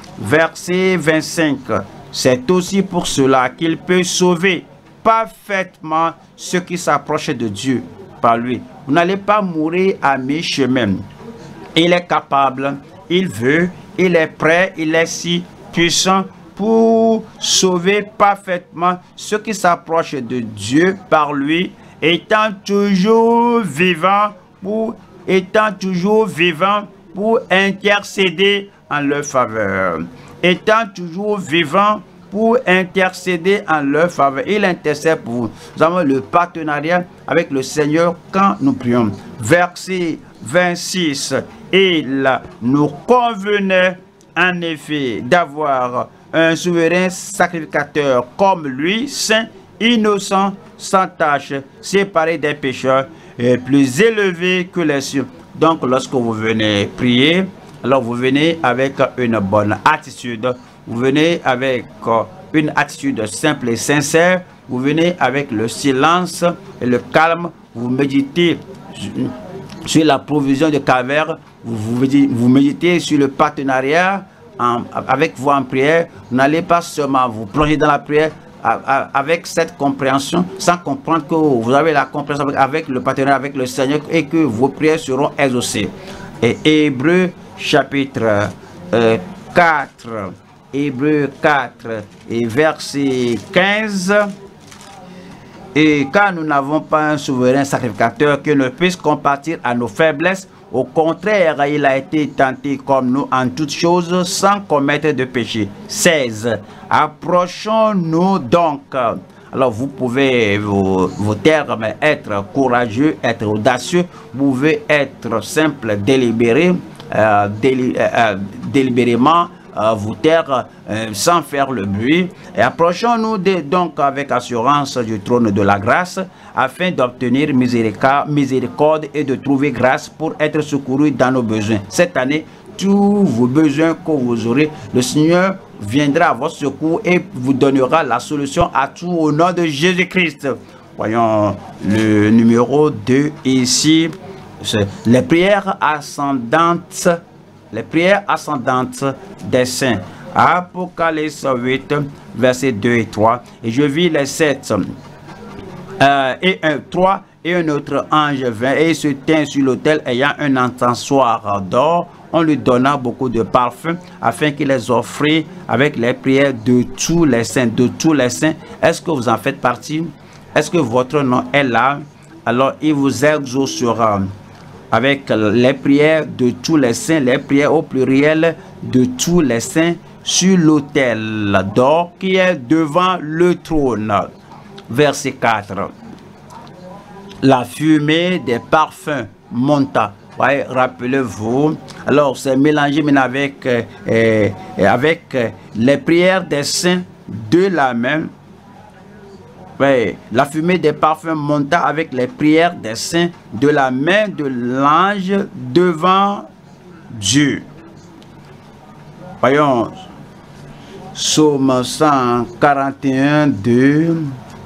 verset vingt-cinq. C'est aussi pour cela qu'il peut sauver parfaitement ceux qui s'approchent de Dieu par lui. Vous n'allez pas mourir à mi-chemin. Il est capable, il veut, il est prêt, il est si puissant pour sauver parfaitement ceux qui s'approchent de Dieu par lui, étant toujours vivant pour, étant toujours vivant pour intercéder en leur faveur. Étant toujours vivant pour intercéder en leur faveur. Il intercède pour vous. Nous avons le partenariat avec le Seigneur quand nous prions. Verset vingt-six. Il nous convenait en effet d'avoir un souverain sacrificateur comme lui, saint, innocent, sans tache, séparé des pécheurs, et plus élevé que les cieux. Donc lorsque vous venez prier, alors vous venez avec une bonne attitude, vous venez avec une attitude simple et sincère, vous venez avec le silence et le calme, vous méditez sur la provision de Calvaire, vous, vous, vous méditez sur le partenariat en, avec vous en prière. Vous n'allez pas seulement vous plonger dans la prière avec cette compréhension, sans comprendre que vous avez la compréhension avec, avec le partenariat avec le Seigneur et que vos prières seront exaucées. Et Hébreux chapitre euh, quatre, Hébreux quatre et verset quinze. Et car nous n'avons pas un souverain sacrificateur qui ne puisse compatir à nos faiblesses, au contraire, il a été tenté comme nous en toutes choses sans commettre de péché. seize. Approchons-nous donc. Alors vous pouvez, vos, vos termes, être courageux, être audacieux, vous pouvez être simple, délibéré, euh, déli, euh, délibérément, Euh, vous taire euh, sans faire le bruit. Et approchons-nous donc avec assurance du trône de la grâce afin d'obtenir miséricorde et de trouver grâce pour être secouru dans nos besoins. Cette année, tous vos besoins que vous aurez, le Seigneur viendra à votre secours et vous donnera la solution à tout au nom de Jésus-Christ. Voyons le numéro deux ici. Les prières ascendantes. Les prières ascendantes des saints. Apocalypse huit, versets deux et trois. Et je vis les sept euh, et un, trois et un autre ange vint et se tint sur l'autel ayant un encensoir d'or. On lui donna beaucoup de parfums afin qu'il les offrit avec les prières de tous les saints. De tous les saints. Est-ce que vous en faites partie? Est-ce que votre nom est là? Alors il vous exaucera avec les prières de tous les saints, les prières au pluriel de tous les saints sur l'autel d'or qui est devant le trône. Verset quatre. La fumée des parfums monta. Ouais, rappelez-vous. Alors, c'est mélangé mais avec, euh, avec les prières des saints de la même. Ouais, la fumée des parfums monta avec les prières des saints de la main de l'ange devant Dieu. Voyons, Psaume cent quarante et un, deux.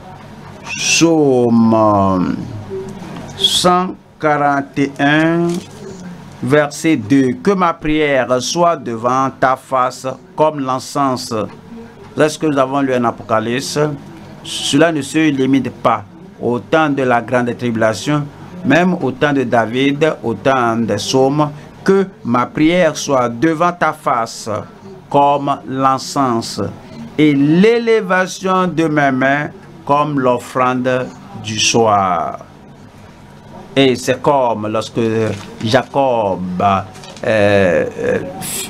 Psaume cent quarante et un, verset deux. Que ma prière soit devant ta face comme l'encens. Est-ce que nous avons lu un Apocalypse? Cela ne se limite pas au temps de la grande tribulation, même au temps de David, au temps des psaumes, que ma prière soit devant ta face comme l'encens et l'élévation de mes mains comme l'offrande du soir. Et c'est comme lorsque Jacob euh, euh,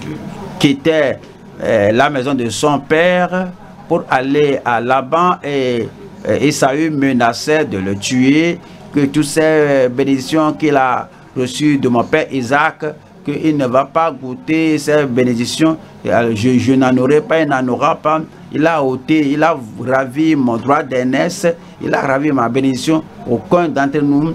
quittait euh, la maison de son père pour aller à Laban et euh, Ésaü menaçait de le tuer, que toutes ces bénédictions qu'il a reçues de mon père Isaac, qu'il ne va pas goûter ces bénédictions, je, je n'en aurai pas, il n'en aura pas. Il a ôté, il a ravi mon droit d'aînesse, il a ravi ma bénédiction. Aucun d'entre nous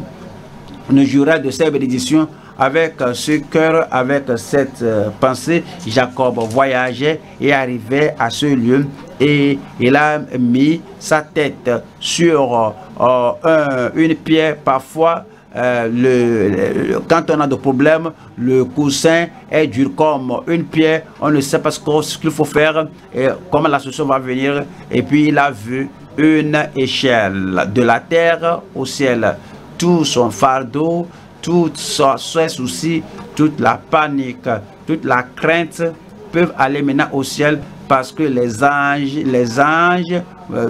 ne jouera de ces bénédictions. Avec ce cœur, avec cette euh, pensée, Jacob voyageait et arrivait à ce lieu et il a mis sa tête sur euh, un, une pierre. Parfois, euh, le, le, quand on a des problèmes, le coussin est dur comme une pierre. On ne sait pas ce qu'il faut faire et comment la solution va venir. Et puis il a vu une échelle de la terre au ciel. Tout son fardeau, tous ses soucis, toute la panique, toute la crainte peuvent aller maintenant au ciel parce que les anges, les anges euh,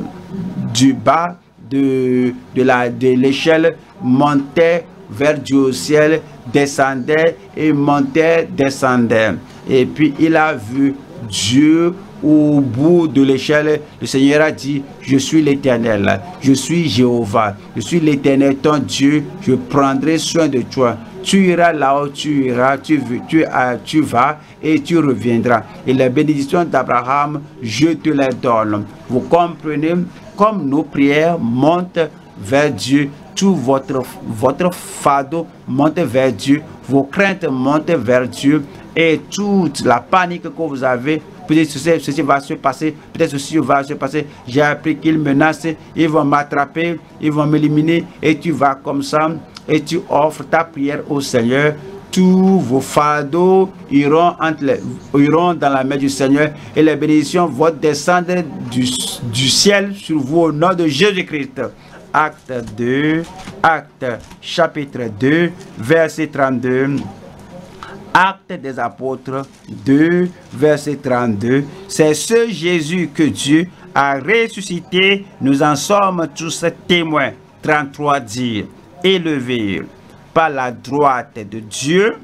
du bas de, de la de l'échelle montaient vers Dieu au ciel, descendaient et montaient, descendaient. Et puis il a vu Dieu au bout de l'échelle. Le Seigneur a dit: je suis l'Éternel, je suis Jéhovah, je suis l'Éternel ton Dieu, je prendrai soin de toi. Tu iras là où tu iras, tu, tu, tu vas et tu reviendras. Et les bénédictions d'Abraham, je te les donne. Vous comprenez, comme nos prières montent vers Dieu, tout votre, votre fardeau monte vers Dieu, vos craintes montent vers Dieu et toute la panique que vous avez. Peut-être ceci, ceci va se passer, peut-être ceci va se passer. J'ai appris qu'ils menacent, ils vont m'attraper, ils vont m'éliminer. Et tu vas comme ça et tu offres ta prière au Seigneur. Tous vos fardeaux iront, entre les, iront dans la main du Seigneur et les bénédictions vont descendre du, du ciel sur vous au nom de Jésus-Christ. Acte deux, Acte chapitre deux, verset trente-deux. Actes des apôtres deux, verset trente-deux. C'est ce Jésus que Dieu a ressuscité. Nous en sommes tous témoins. trente-trois dit: élevé par la droite de Dieu,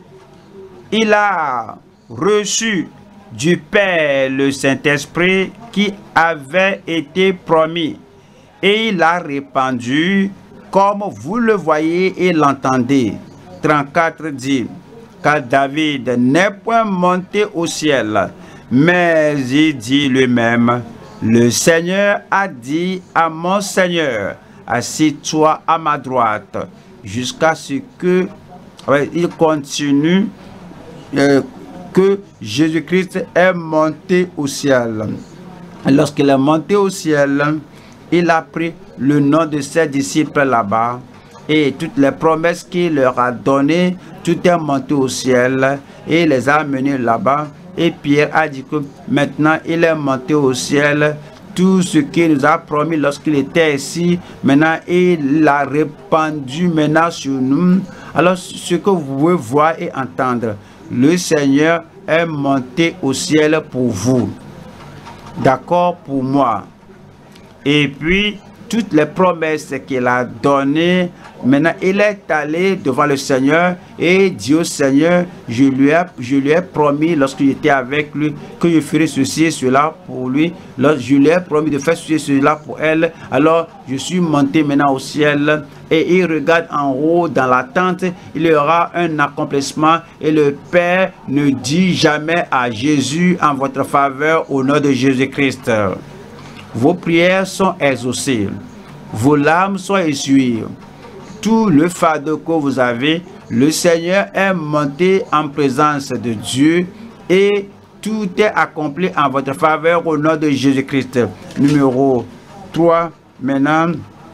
il a reçu du Père le Saint-Esprit qui avait été promis. Et il a répandu comme vous le voyez et l'entendez. trente-quatre dit: car David n'est point monté au ciel, mais il dit lui-même: le Seigneur a dit à mon Seigneur, assis-toi à ma droite, jusqu'à ce que, ouais, il continue, euh, que Jésus-Christ est monté au ciel. Lorsqu'il est monté au ciel, il a pris le nom de ses disciples là-bas et toutes les promesses qu'il leur a données, tout est monté au ciel et il les a amenés là-bas. Et Pierre a dit que maintenant il est monté au ciel. Tout ce qu'il nous a promis lorsqu'il était ici, maintenant il l'a répandu maintenant sur nous. Alors ce que vous pouvez voir et entendre, le Seigneur est monté au ciel pour vous. D'accord, pour moi. Et puis toutes les promesses qu'il a données, maintenant il est allé devant le Seigneur et dit au Seigneur: je lui ai, je lui ai promis lorsque j'étais avec lui que je ferai ceci et cela pour lui. Lorsque je lui ai promis de faire ceci et cela pour elle. Alors je suis monté maintenant au ciel et il regarde en haut dans la tente. Il y aura un accomplissement et le Père ne dit jamais à Jésus en votre faveur au nom de Jésus-Christ. Vos prières sont exaucées, vos larmes sont essuyées. Tout le fardeau que vous avez, le Seigneur est monté en présence de Dieu et tout est accompli en votre faveur au nom de Jésus-Christ. Numéro trois, maintenant,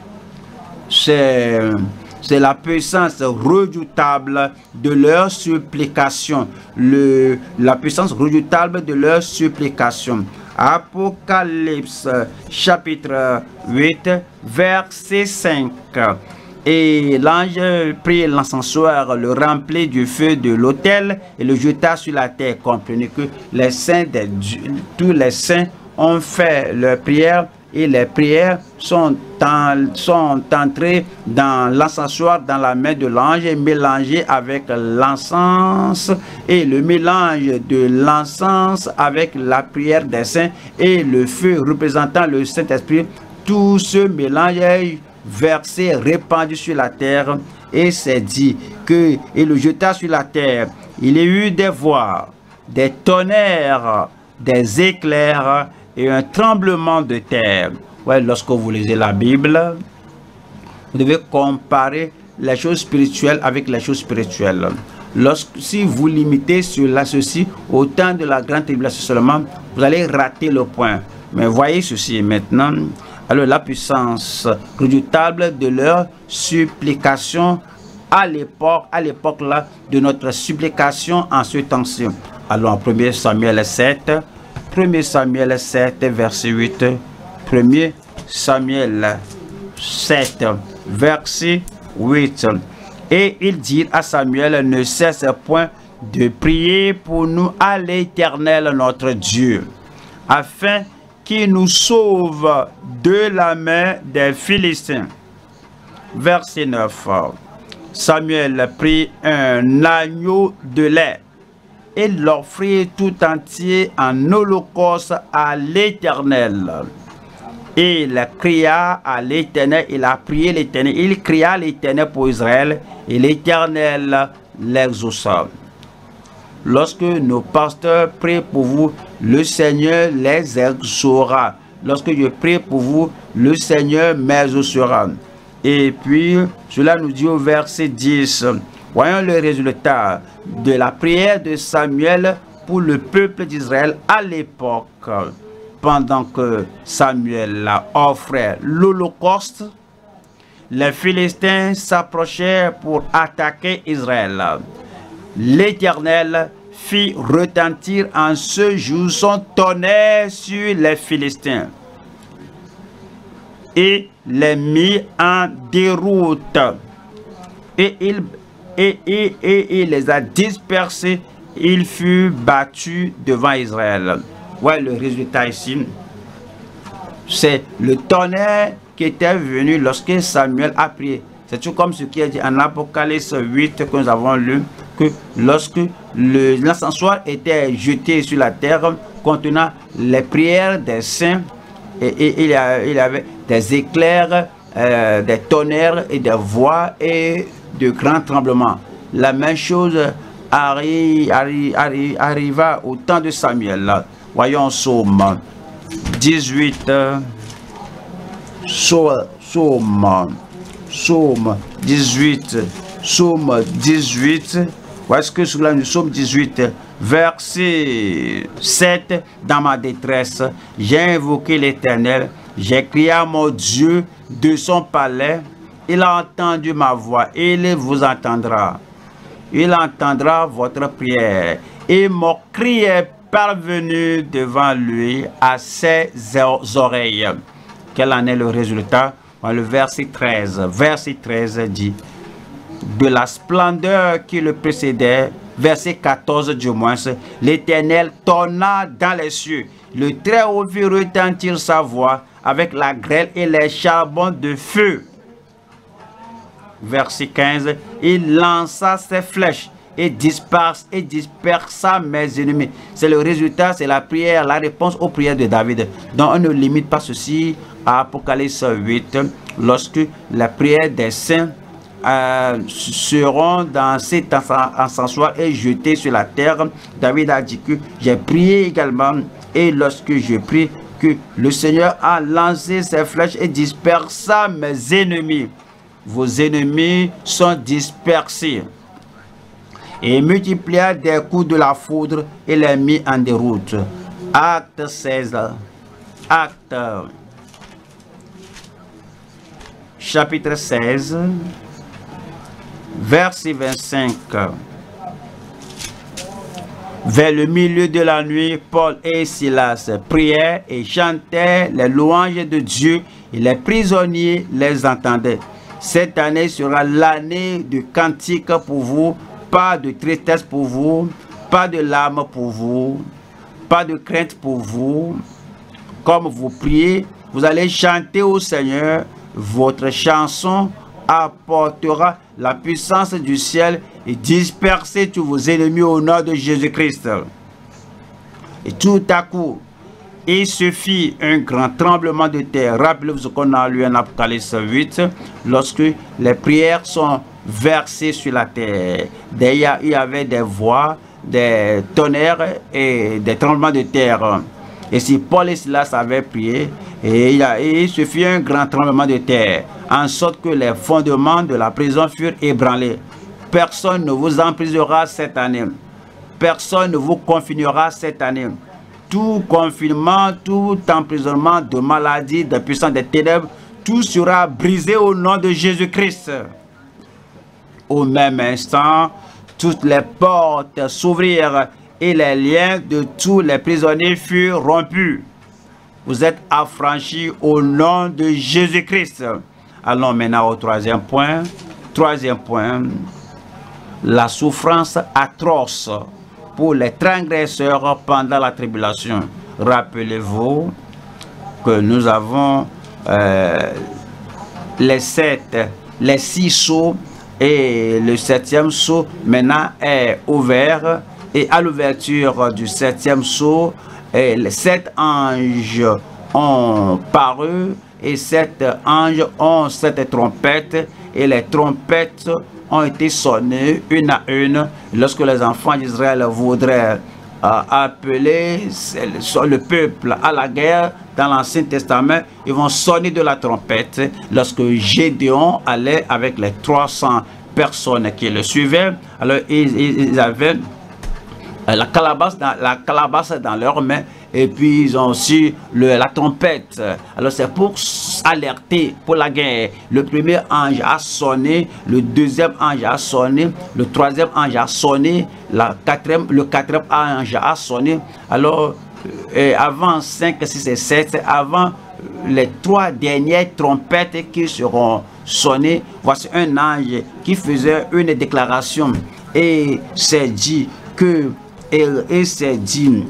c'est la puissance redoutable de leur supplication. Le, la puissance redoutable de leur supplication. Apocalypse chapitre huit, verset cinq. Et l'ange prit l'encensoir, le remplit du feu de l'autel et le jeta sur la terre. Comprenez que les saints de Dieu, tous les saints ont fait leur prière et les prières sont, en, sont entrées dans l'encensoir, dans la main de l'ange, et mélangées avec l'encens, et le mélange de l'encens avec la prière des saints et le feu représentant le Saint-Esprit, tout ce mélange est versé, répandu sur la terre, et c'est dit que il le jeta sur la terre. Il y a eu des voix, des tonnerres, des éclairs et un tremblement de terre. Ouais, lorsque vous lisez la Bible, vous devez comparer les choses spirituelles avec les choses spirituelles. Lorsque, si vous limitez cela, ceci au temps de la grande tribulation seulement, vous allez rater le point. Mais voyez ceci maintenant. Alors la puissance redoutable de leur supplication à l'époque, à l'époque là, de notre supplication en ce temps-ci. Alors en premier Samuel sept, premier Samuel sept, verset huit. premier Samuel sept, verset huit. Et il dit à Samuel, ne cesse point de prier pour nous à l'Éternel notre Dieu, afin qu'il nous sauve de la main des Philistins. Verset neuf. Samuel prit un agneau de lait et l'offrit tout entier en holocauste à l'Éternel. Et il cria à l'Éternel, il a prié l'Éternel, il cria à l'Éternel pour Israël, et l'Éternel l'exauça. Lorsque nos pasteurs prient pour vous, le Seigneur les exaucera. Lorsque je prie pour vous, le Seigneur m'exaucera. Et puis, cela nous dit au verset dix, voyons le résultat de la prière de Samuel pour le peuple d'Israël à l'époque. Pendant que Samuel offrait l'Holocauste, les Philistins s'approchaient pour attaquer Israël. L'Éternel fit retentir en ce jour son tonnerre sur les Philistins et les mit en déroute. Et il, et, et, et, et les a dispersés. Il fut battu devant Israël. Ouais, le résultat ici, c'est le tonnerre qui était venu lorsque Samuel a prié. C'est tout comme ce qui est dit en Apocalypse huit que nous avons lu, que lorsque l'encensoir était jeté sur la terre contenant les prières des saints, et, et il, y a, il y avait des éclairs, euh, des tonnerres et des voix et de grands tremblements. La même chose arri, arri, arri, arriva au temps de Samuel. Là. Voyons Psaume dix-huit, Psaume, Psaume dix-huit, Psaume dix-huit, voici ce que cela nous Psaume dix-huit, verset sept, dans ma détresse, j'ai invoqué l'Éternel, j'ai crié à mon Dieu de son palais, il a entendu ma voix, et il vous entendra, il entendra votre prière, et mon cri est parvenu devant lui à ses oreilles. Quel en est le résultat? Le verset treize. Verset treize dit, de la splendeur qui le précédait, verset quatorze du moins, l'Éternel tonna dans les cieux. Le Très-Haut fit retentir sa voix avec la grêle et les charbons de feu. Verset quinze, il lança ses flèches et disperse et dispersa mes ennemis. C'est le résultat, c'est la prière, la réponse aux prières de David. Donc on ne limite pas ceci à Apocalypse huit, lorsque la prière des saints euh, seront dans cet encensoir et jetées sur la terre. David a dit que j'ai prié également, et lorsque je prie, que le Seigneur a lancé ses flèches et dispersa mes ennemis. Vos ennemis sont dispersés. Et multiplia des coups de la foudre et les mit en déroute. Acte seize. Acte. Chapitre seize. Verset vingt-cinq. Vers le milieu de la nuit, Paul et Silas priaient et chantaient les louanges de Dieu, et les prisonniers les entendaient. Cette année sera l'année de cantique pour vous. Pas de tristesse pour vous, pas de larmes pour vous, pas de crainte pour vous. comme vous priez, vous allez chanter au Seigneur. Votre chanson apportera la puissance du ciel et disperser tous vos ennemis au nom de Jésus-Christ. Et tout à coup, il se fit un grand tremblement de terre. Rappelez-vous ce qu'on a lu en Apocalypse huit, lorsque les prières sont versées sur la terre. D'ailleurs, il y avait des voix, des tonnerres et des tremblements de terre. Et si Paul et Silas avaient prié, et il, a, et il se fit un grand tremblement de terre, en sorte que les fondements de la prison furent ébranlés. Personne ne vous emprisonnera cette année. Personne ne vous confinera cette année. Tout confinement, tout emprisonnement de maladie, de puissance des ténèbres, tout sera brisé au nom de Jésus-Christ. Au même instant, toutes les portes s'ouvrirent et les liens de tous les prisonniers furent rompus. Vous êtes affranchis au nom de Jésus-Christ. Allons maintenant au troisième point. Troisième point, la souffrance atroce pour les transgresseurs pendant la tribulation. Rappelez-vous que nous avons euh, les sept, les six sceaux et le septième sceau maintenant est ouvert. Et à l'ouverture du septième sceau, et les sept anges ont paru et sept anges ont sept trompettes et les trompettes ont été sonnées une à une. Lorsque les enfants d'Israël voudraient euh, appeler le peuple à la guerre dans l'Ancien Testament, ils vont sonner de la trompette. Lorsque Gédéon allait avec les trois cents personnes qui le suivaient, alors ils, ils avaient la calebasse dans, la calebasse dans leurs mains, et puis ils ont aussi le, la trompette. Alors c'est pour alerter pour la guerre. Le premier ange a sonné, le deuxième ange a sonné, le troisième ange a sonné, la quatrième, le quatrième ange a sonné. Alors et avant cinq, six et sept, avant les trois dernières trompettes qui seront sonnées, voici un ange qui faisait une déclaration et s'est dit que et, et c'est dit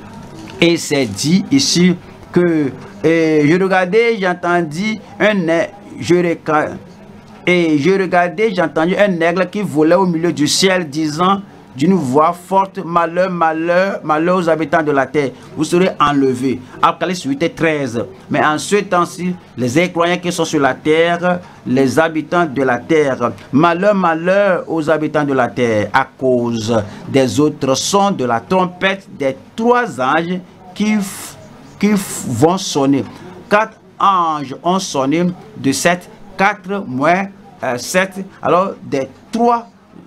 et c'est dit ici que et je regardais, j'entendis un je regardais, et je regardais, j'ai entendu un aigle qui volait au milieu du ciel disant d'une voix forte: malheur, malheur, malheur aux habitants de la terre, vous serez enlevés. Apocalypse huit et treize. Mais en ce temps-ci, les incroyants qui sont sur la terre, les habitants de la terre, malheur, malheur aux habitants de la terre, à cause des autres sons de la trompette des trois anges qui, qui vont sonner. Quatre anges ont sonné de sept, quatre moins euh, sept, alors des trois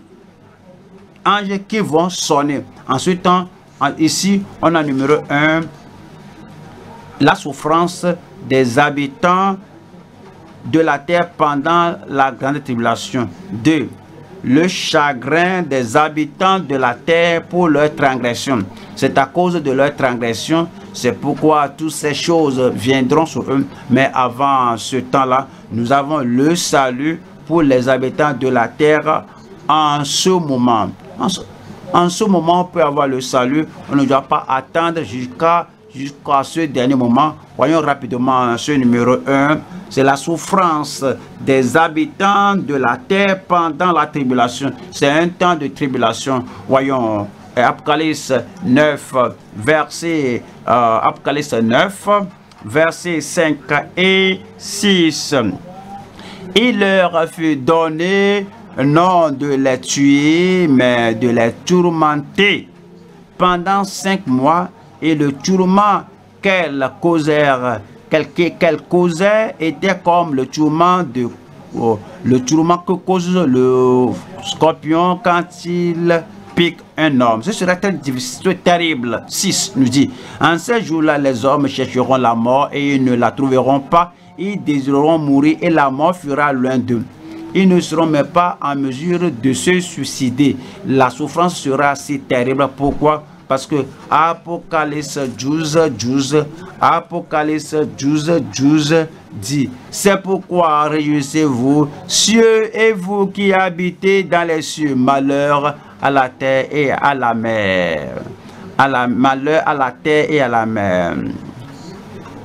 anges qui vont sonner. Ensuite, en, ici, on a numéro un, la souffrance des habitants de la terre pendant la grande tribulation. deux. Le chagrin des habitants de la terre pour leur transgression. C'est à cause de leur transgression, c'est pourquoi toutes ces choses viendront sur eux. Mais avant ce temps-là, nous avons le salut pour les habitants de la terre en ce moment. En ce, en ce moment, on peut avoir le salut. On ne doit pas attendre jusqu'à jusqu'à ce dernier moment. Voyons rapidement ce numéro un. C'est la souffrance des habitants de la terre pendant la tribulation. C'est un temps de tribulation. Voyons Apocalypse neuf, verset euh, Apocalypse neuf, versets cinq et six. Il leur fut donné non de les tuer, mais de les tourmenter pendant cinq mois, et le tourment qu'elles causèrent, qu'elles causaient était comme le tourment de oh, le tourment que cause le scorpion quand il pique un homme. Ce serait très difficile, terrible. six nous dit: en ces jours-là, les hommes chercheront la mort et ils ne la trouveront pas. Ils désireront mourir et la mort fera loin d'eux. Ils ne seront même pas en mesure de se suicider. La souffrance sera si terrible. Pourquoi? Parce que Apocalypse douze, douze, Apocalypse douze, douze dit: c'est pourquoi réjouissez-vous, cieux, et vous qui habitez dans les cieux. Malheur à la terre et à la mer. À la, malheur à la terre et à la mer.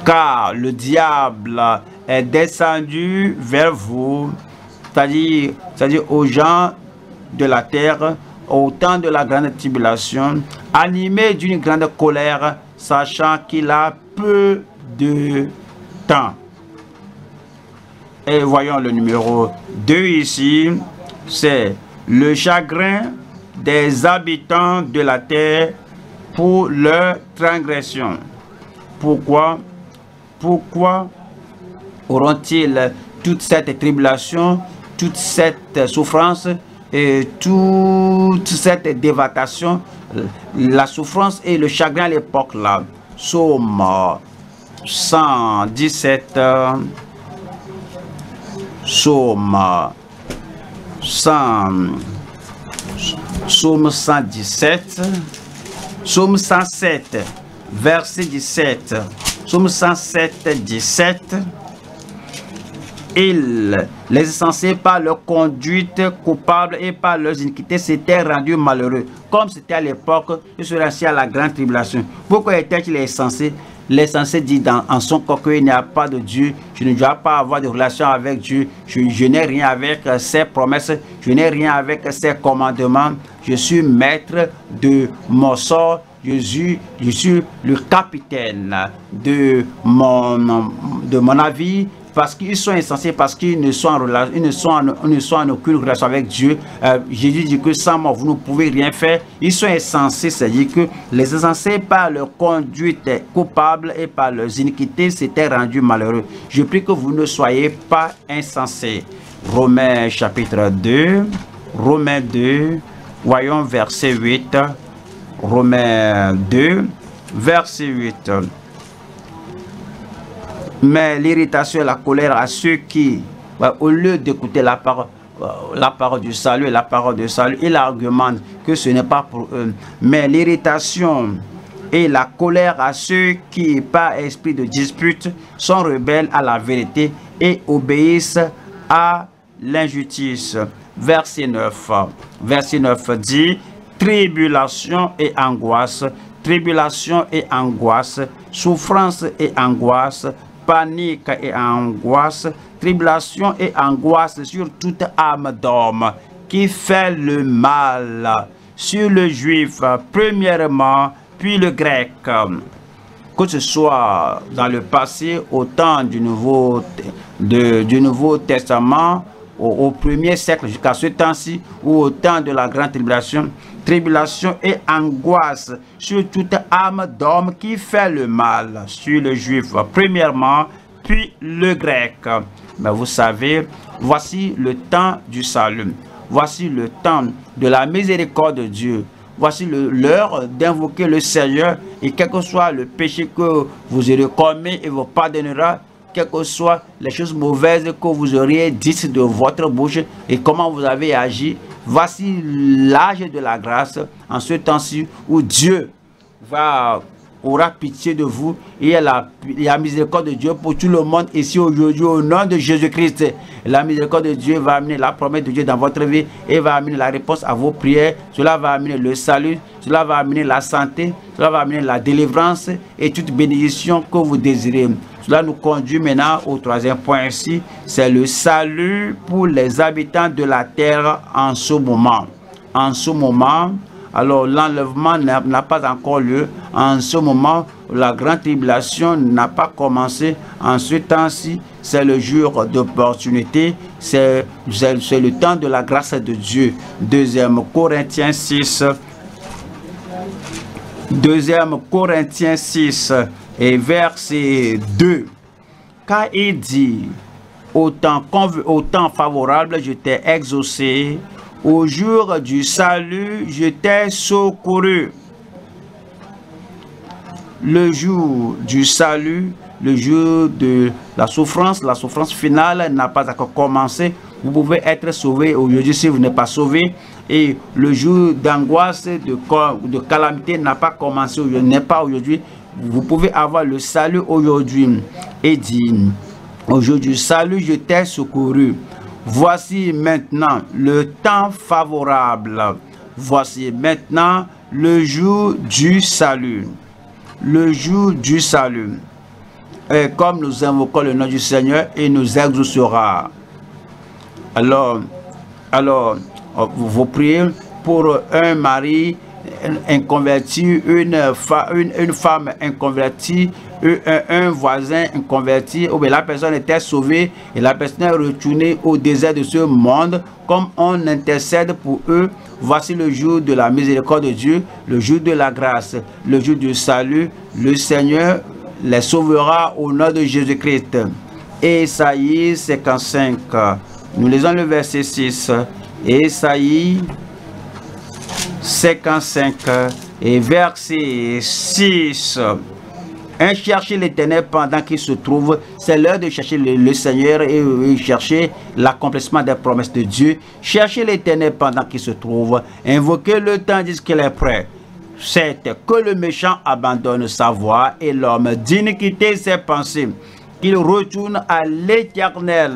car le diable est descendu vers vous, c'est-à-dire c'est-à-dire aux gens de la terre, au temps de la grande tribulation, animé d'une grande colère, sachant qu'il a peu de temps. Et voyons le numéro deux ici, c'est le chagrin des habitants de la terre pour leur transgression. Pourquoi? Pourquoi auront-ils toute cette tribulation, toute cette souffrance et toute cette dévastation, la souffrance et le chagrin à l'époque là? Psaume cent dix-sept, Psaume cent, Psaume cent dix-sept, Psaume cent sept, verset dix-sept, Psaume cent sept, dix-sept. Ils, les insensés par leur conduite coupable et par leurs iniquités, s'étaient rendus malheureux. Comme c'était à l'époque, ils seraient assis à la grande tribulation. Pourquoi étaient-ils insensés? Les insensés disent dans, en son corps qu'il n'y a pas de Dieu, je ne dois pas avoir de relation avec Dieu, je, je n'ai rien avec ses promesses, je n'ai rien avec ses commandements, je suis maître de mon sort, je suis, je suis le capitaine de mon, de mon avis. Parce qu'ils sont insensés, parce qu'ils ne sont en relation, ils ne sont en, ils ne sont en aucune relation avec Dieu. Euh, Jésus dit que sans moi, vous ne pouvez rien faire. Ils sont insensés, c'est-à-dire que les insensés, par leur conduite coupable et par leurs iniquités, s'étaient rendus malheureux. Je prie que vous ne soyez pas insensés. Romains chapitre deux, Romains deux, voyons verset huit. Romains deux, verset huit. Mais l'irritation et la colère à ceux qui, au lieu d'écouter la parole, la parole du salut et la parole du salut, ils argumentent que ce n'est pas pour eux. Mais l'irritation et la colère à ceux qui, par esprit de dispute, sont rebelles à la vérité et obéissent à l'injustice. Verset neuf. Verset neuf dit, tribulation et angoisse, tribulation et angoisse, souffrance et angoisse, panique et angoisse, tribulation et angoisse sur toute âme d'homme qui fait le mal, sur le juif premièrement, puis le grec. Que ce soit dans le passé, au temps du Nouveau, de, du Nouveau Testament, au, au premier siècle jusqu'à ce temps-ci, ou au temps de la grande tribulation, tribulation et angoisse sur toute âme d'homme qui fait le mal, sur le juif premièrement, puis le grec. Mais vous savez, voici le temps du salut, voici le temps de la miséricorde de Dieu, voici l'heure d'invoquer le Seigneur, et quel que soit le péché que vous aurez commis, il vous pardonnera, quelles que soient les choses mauvaises que vous auriez dites de votre bouche et comment vous avez agi. Voici l'âge de la grâce, en ce temps-ci où Dieu va, aura pitié de vous, et la, la miséricorde de Dieu pour tout le monde ici aujourd'hui au nom de Jésus-Christ. La miséricorde de Dieu va amener la promesse de Dieu dans votre vie et va amener la réponse à vos prières. Cela va amener le salut, cela va amener la santé, cela va amener la délivrance et toute bénédiction que vous désirez. Cela nous conduit maintenant au troisième point ici, c'est le salut pour les habitants de la terre en ce moment. En ce moment, alors l'enlèvement n'a pas encore lieu. En ce moment, la grande tribulation n'a pas commencé. En ce temps-ci, c'est le jour d'opportunité, c'est le temps de la grâce de Dieu. Deuxième Corinthiens six, Deuxième Corinthiens six, et verset deux, car il dit, au temps, au temps favorable, je t'ai exaucé, au jour du salut, je t'ai secouru. Le jour du salut, le jour de la souffrance, la souffrance finale n'a pas encore commencé. Vous pouvez être sauvé aujourd'hui si vous n'êtes pas sauvé. Et le jour d'angoisse, de, de calamité n'a pas commencé, n'est pas aujourd'hui. Vous pouvez avoir le salut aujourd'hui. Et dit, au jour du salut, je t'ai secouru. Voici maintenant le temps favorable. Voici maintenant le jour du salut. Le jour du salut. et comme nous invoquons le nom du Seigneur, il nous exaucera. Alors, alors vous priez pour un mari inconverti, une, une, une femme inconvertie, un, un voisin inconverti, ou bien la personne était sauvée et la personne est retournée au désert de ce monde. Comme on intercède pour eux, voici le jour de la miséricorde de Dieu, le jour de la grâce, le jour du salut. Le Seigneur les sauvera au nom de Jésus-Christ. Ésaïe cinquante-cinq, nous lisons le verset six. Ésaïe cinquante-cinq et verset six. Un, chercher l'Éternel pendant qu'il se trouve. C'est l'heure de chercher le, le Seigneur et, et chercher l'accomplissement des promesses de Dieu. Chercher l'Éternel pendant qu'il se trouve. Invoquer le temps dit qu'il est prêt. C'est que le méchant abandonne sa voie et l'homme d'iniquité ses pensées. Qu'il retourne à l'Éternel.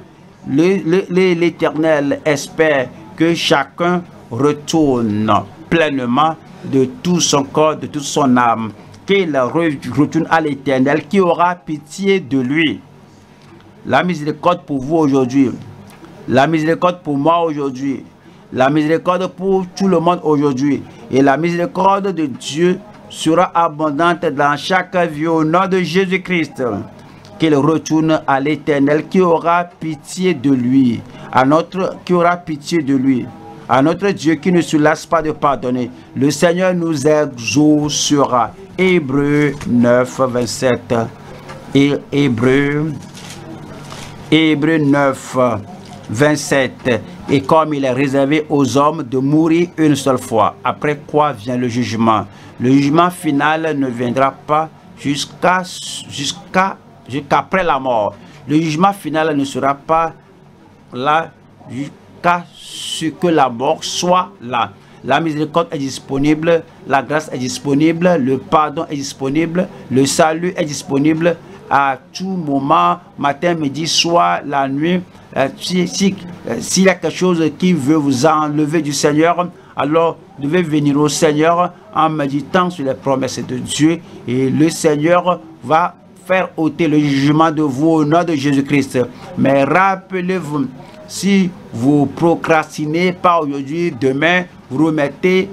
L'Éternel espère que chacun retourne pleinement de tout son corps, de toute son âme. Qu'il retourne à l'Éternel qui aura pitié de lui. La miséricorde pour vous aujourd'hui, la miséricorde pour moi aujourd'hui, la miséricorde pour tout le monde aujourd'hui, et la miséricorde de Dieu sera abondante dans chaque vie au nom de Jésus-Christ. Qu'il retourne à l'Éternel qui aura pitié de lui, à notre qui aura pitié de lui. À notre Dieu qui ne se lasse pas de pardonner. Le Seigneur nous exaucera. Hébreux neuf, vingt-sept. Et Hébreux, Hébreux neuf, vingt-sept. Et comme il est réservé aux hommes de mourir une seule fois, après quoi vient le jugement. Le jugement final ne viendra pas jusqu'à jusqu'à jusqu'après la mort. Le jugement final ne sera pas là jusqu'à ce que la mort soit là. La miséricorde est disponible, la grâce est disponible, le pardon est disponible, le salut est disponible à tout moment, matin, midi, soir, la nuit. Euh, si, si, euh, s'il y a quelque chose qui veut vous enlever du Seigneur, alors vous devez venir au Seigneur en méditant sur les promesses de Dieu et le Seigneur va faire ôter le jugement de vous au nom de Jésus-Christ. Mais rappelez-vous, si vous procrastinez pas aujourd'hui, demain, vous remettez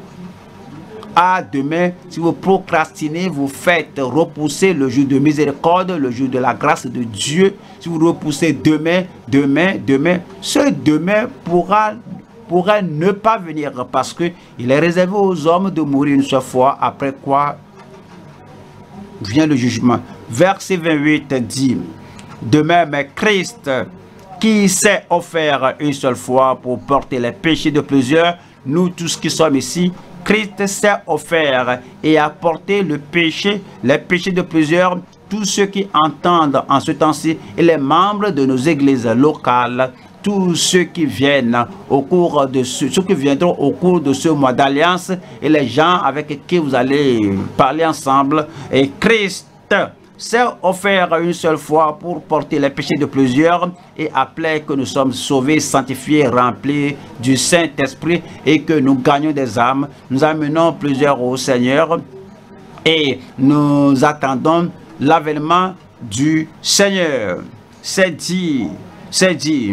à demain. Si vous procrastinez, vous faites repousser le jour de miséricorde, le jour de la grâce de Dieu. Si vous repoussez demain, demain, demain, ce demain pourra, pourra ne pas venir parce que il est réservé aux hommes de mourir une seule fois, après quoi vient le jugement. Verset vingt-huit dit, de même Christ, qui s'est offert une seule fois pour porter les péchés de plusieurs, nous tous qui sommes ici, Christ s'est offert et a porté le péché, les péchés de plusieurs, tous ceux qui entendent en ce temps-ci, et les membres de nos églises locales, tous ceux qui viennent au cours de ce, ceux qui viendront au cours de ce mois d'alliance, et les gens avec qui vous allez parler ensemble, et Christ s'est offert une seule fois pour porter les péchés de plusieurs et après que nous sommes sauvés, sanctifiés, remplis du Saint-Esprit et que nous gagnons des âmes. Nous amenons plusieurs au Seigneur et nous attendons l'avènement du Seigneur. C'est dit, c'est dit.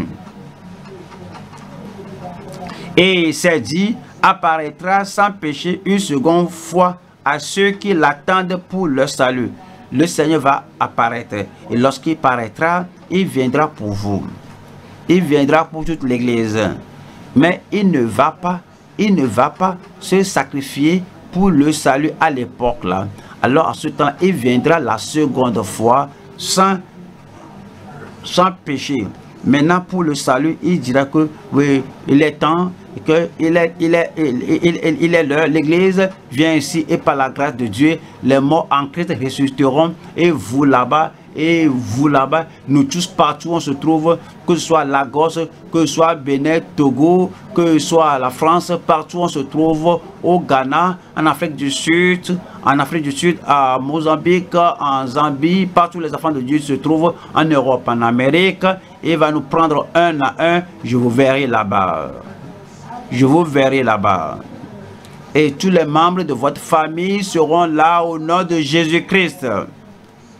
Et c'est dit, apparaîtra sans péché une seconde fois à ceux qui l'attendent pour leur salut. Le Seigneur va apparaître et lorsqu'il paraîtra, il viendra pour vous. Il viendra pour toute l'église. Mais il ne va pas, il ne va pas se sacrifier pour le salut à l'époque là. Alors à ce temps, il viendra la seconde fois sans, sans péché. Maintenant pour le salut, il dira que oui, il est temps. Que il est, il est, il, il, il, il est l'heure, l'église vient ici et par la grâce de Dieu, les morts en Christ ressusciteront et vous là-bas, et vous là-bas, nous tous partout on se trouve, que ce soit Lagos, que ce soit Bénin, Togo, que ce soit la France, partout on se trouve, au Ghana, en Afrique du Sud, en Afrique du Sud, à Mozambique, en Zambie, partout les enfants de Dieu se trouvent, en Europe, en Amérique, et il va nous prendre un à un, je vous verrai là-bas. Je vous verrai là-bas. Et tous les membres de votre famille seront là au nom de Jésus-Christ.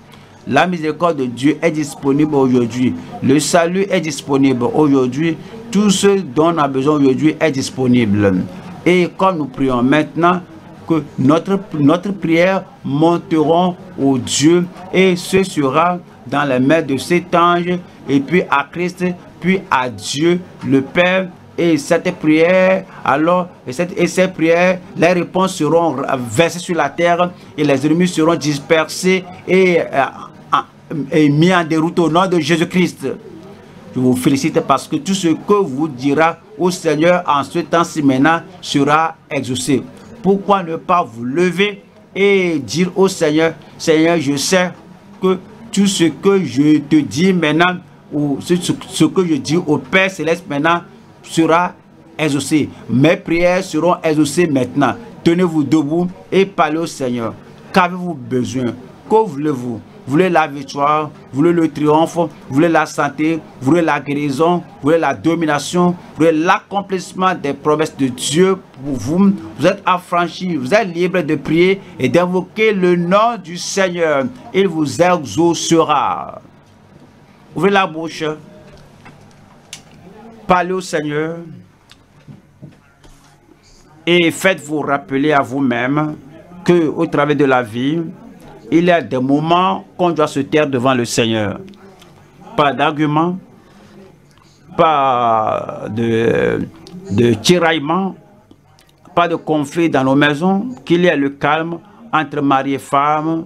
La miséricorde de Dieu est disponible aujourd'hui. Le salut est disponible aujourd'hui. Tout ce dont on a besoin aujourd'hui est disponible. Et comme nous prions maintenant, que notre, notre prière monteront au Dieu et ce sera dans les mains de cet ange et puis à Christ, puis à Dieu le Père. Et cette prière, alors, et, cette, et ces prières, les réponses seront versées sur la terre et les ennemis seront dispersés et, euh, et mis en déroute au nom de Jésus-Christ. Je vous félicite parce que tout ce que vous dira au Seigneur en ce temps-ci maintenant sera exaucé. Pourquoi ne pas vous lever et dire au Seigneur, Seigneur, je sais que tout ce que je te dis maintenant, ou ce, ce que je dis au Père Céleste maintenant, sera exaucé. Mes prières seront exaucées maintenant. Tenez-vous debout et parlez au Seigneur. Qu'avez-vous besoin? Que voulez-vous? Vous voulez la victoire, vous voulez le triomphe, vous voulez la santé, vous voulez la guérison, vous voulez la domination, vous voulez l'accomplissement des promesses de Dieu pour vous. Vous êtes affranchi, vous êtes libre de prier et d'invoquer le nom du Seigneur. Il vous exaucera. Ouvrez la bouche. Parlez au Seigneur. Et faites-vous rappeler à vous-même que au travers de la vie, il y a des moments qu'on doit se taire devant le Seigneur. Pas d'argument, pas de, de tiraillement, pas de conflit dans nos maisons, qu'il y ait le calme entre mari et femme,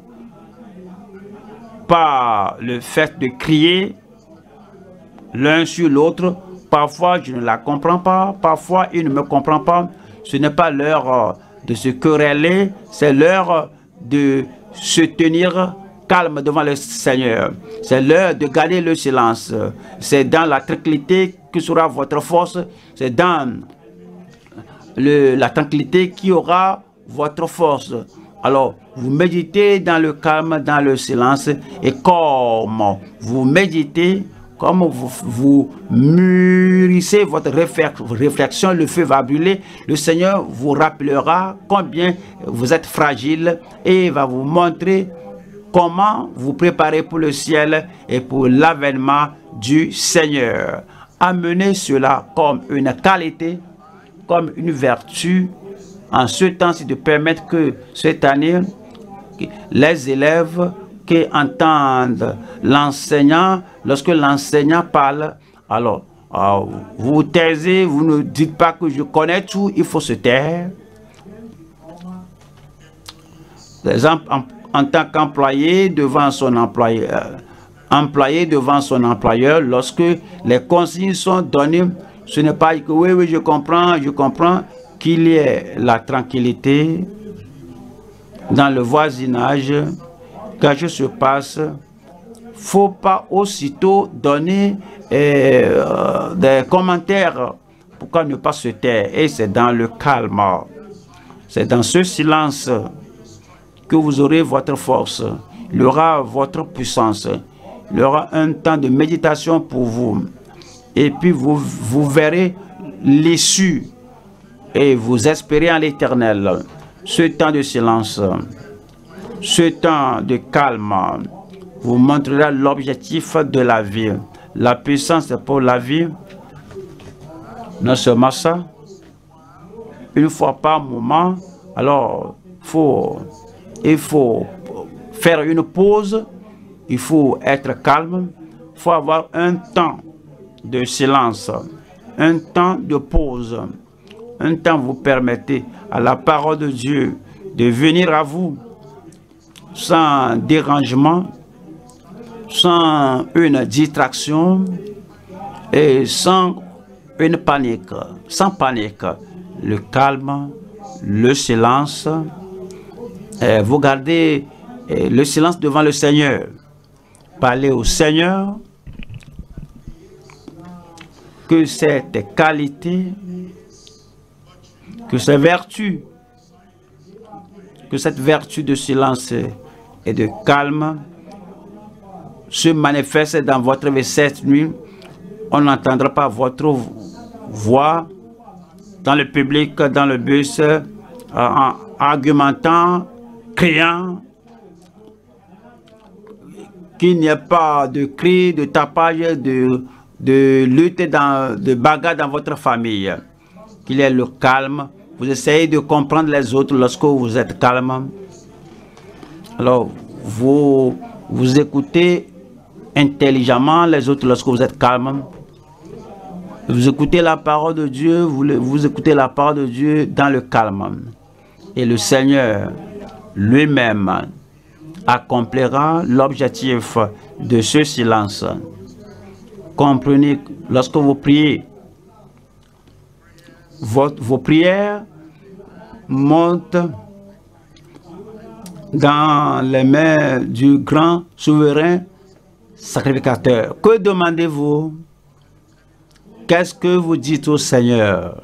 pas le fait de crier l'un sur l'autre. Parfois, je ne la comprends pas, parfois, il ne me comprend pas. Ce n'est pas l'heure de se quereller, c'est l'heure de se tenir calme devant le Seigneur. C'est l'heure de garder le silence. C'est dans la tranquillité que sera votre force. C'est dans le, la tranquillité qui aura votre force. Alors, vous méditez dans le calme, dans le silence. Et comme vous méditez, comme vous, vous mûrissez votre réflexion, le feu va brûler. Le Seigneur vous rappellera combien vous êtes fragile et va vous montrer comment vous préparer pour le ciel et pour l'avènement du Seigneur. Amenez cela comme une qualité, comme une vertu, en ce temps-ci de permettre que cette année, les élèves qui entendent l'enseignant, lorsque l'enseignant parle, alors euh, vous vous taisez, vous ne dites pas que je connais tout, il faut se taire. Par exemple, en, en tant qu'employé devant son employeur, euh, employé devant son employeur, lorsque les consignes sont données, ce n'est pas que oui, oui, je comprends, je comprends, qu'il y ait la tranquillité dans le voisinage. Quand je se passe, faut pas aussitôt donner euh, des commentaires. Pourquoi ne pas se taire? Et c'est dans le calme, c'est dans ce silence que vous aurez votre force. Il y aura votre puissance. Il y aura un temps de méditation pour vous. Et puis vous, vous verrez l'issue et vous espérez en l'Éternel. Ce temps de silence, ce temps de calme vous montrera l'objectif de la vie. La puissance pour la vie, non seulement ça, une fois par moment, alors faut, il faut faire une pause, il faut être calme, il faut avoir un temps de silence, un temps de pause, un temps vous permettez à la parole de Dieu de venir à vous sans dérangement, sans une distraction et sans une panique, sans panique. Le calme, le silence, et vous gardez le silence devant le Seigneur. Parlez au Seigneur, que cette qualité, que cette vertu, que cette vertu de silence et de calme se manifeste dans votre vie cette nuit. On n'entendra pas votre voix dans le public, dans le bus, euh, en argumentant, criant, qu'il n'y ait pas de cris, de tapage, de, de lutte, dans, de bagarre dans votre famille. Qu'il y ait le calme. Vous essayez de comprendre les autres lorsque vous êtes calme. Alors, vous, vous écoutez intelligemment les autres lorsque vous êtes calme. Vous écoutez la parole de Dieu, vous, vous écoutez la parole de Dieu dans le calme. Et le Seigneur lui-même accomplira l'objectif de ce silence. Comprenez, lorsque vous priez, votre, vos prières montent dans les mains du grand souverain sacrificateur. Que demandez-vous? Qu'est-ce que vous dites au Seigneur?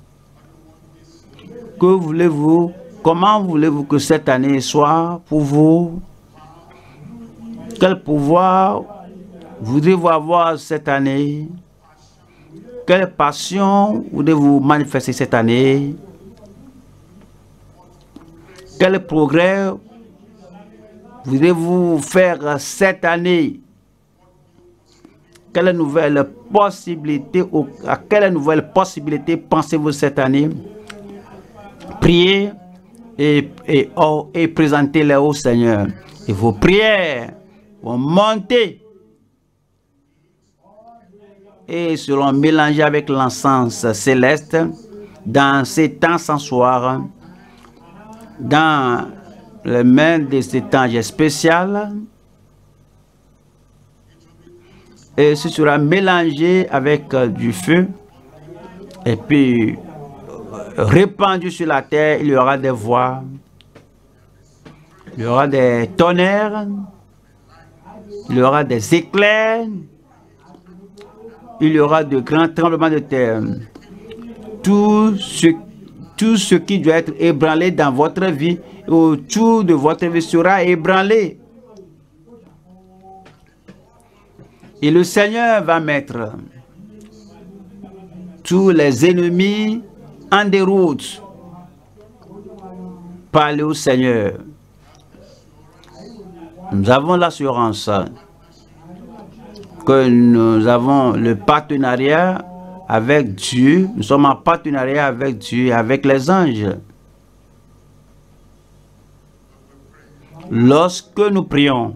Que voulez-vous? Comment voulez-vous que cette année soit pour vous? Quel pouvoir voudrez-vous avoir cette année? Quelle passion voulez-vous manifester cette année? Quel progrès voudrez-vous faire cette année? Quelle nouvelle possibilité, à quelle nouvelle possibilité pensez-vous cette année? Priez et, et, oh, et présentez-les au Seigneur. Et vos prières vont monter et seront mélangées avec l'encens céleste dans ces temps sans soir, dans les mains de cet ange spécial. Et ce sera mélangé avec euh, du feu. Et puis, euh, répandu sur la terre, il y aura des voix. Il y aura des tonnerres. Il y aura des éclairs. Il y aura de grands tremblements de terre. Tout ce, tout ce qui doit être ébranlé dans votre vie, autour de votre vie sera ébranlé. Et le Seigneur va mettre tous les ennemis en déroute. Parlez au Seigneur. Nous avons l'assurance que nous avons le partenariat avec Dieu. Nous sommes en partenariat avec Dieu, avec les anges. Lorsque nous prions,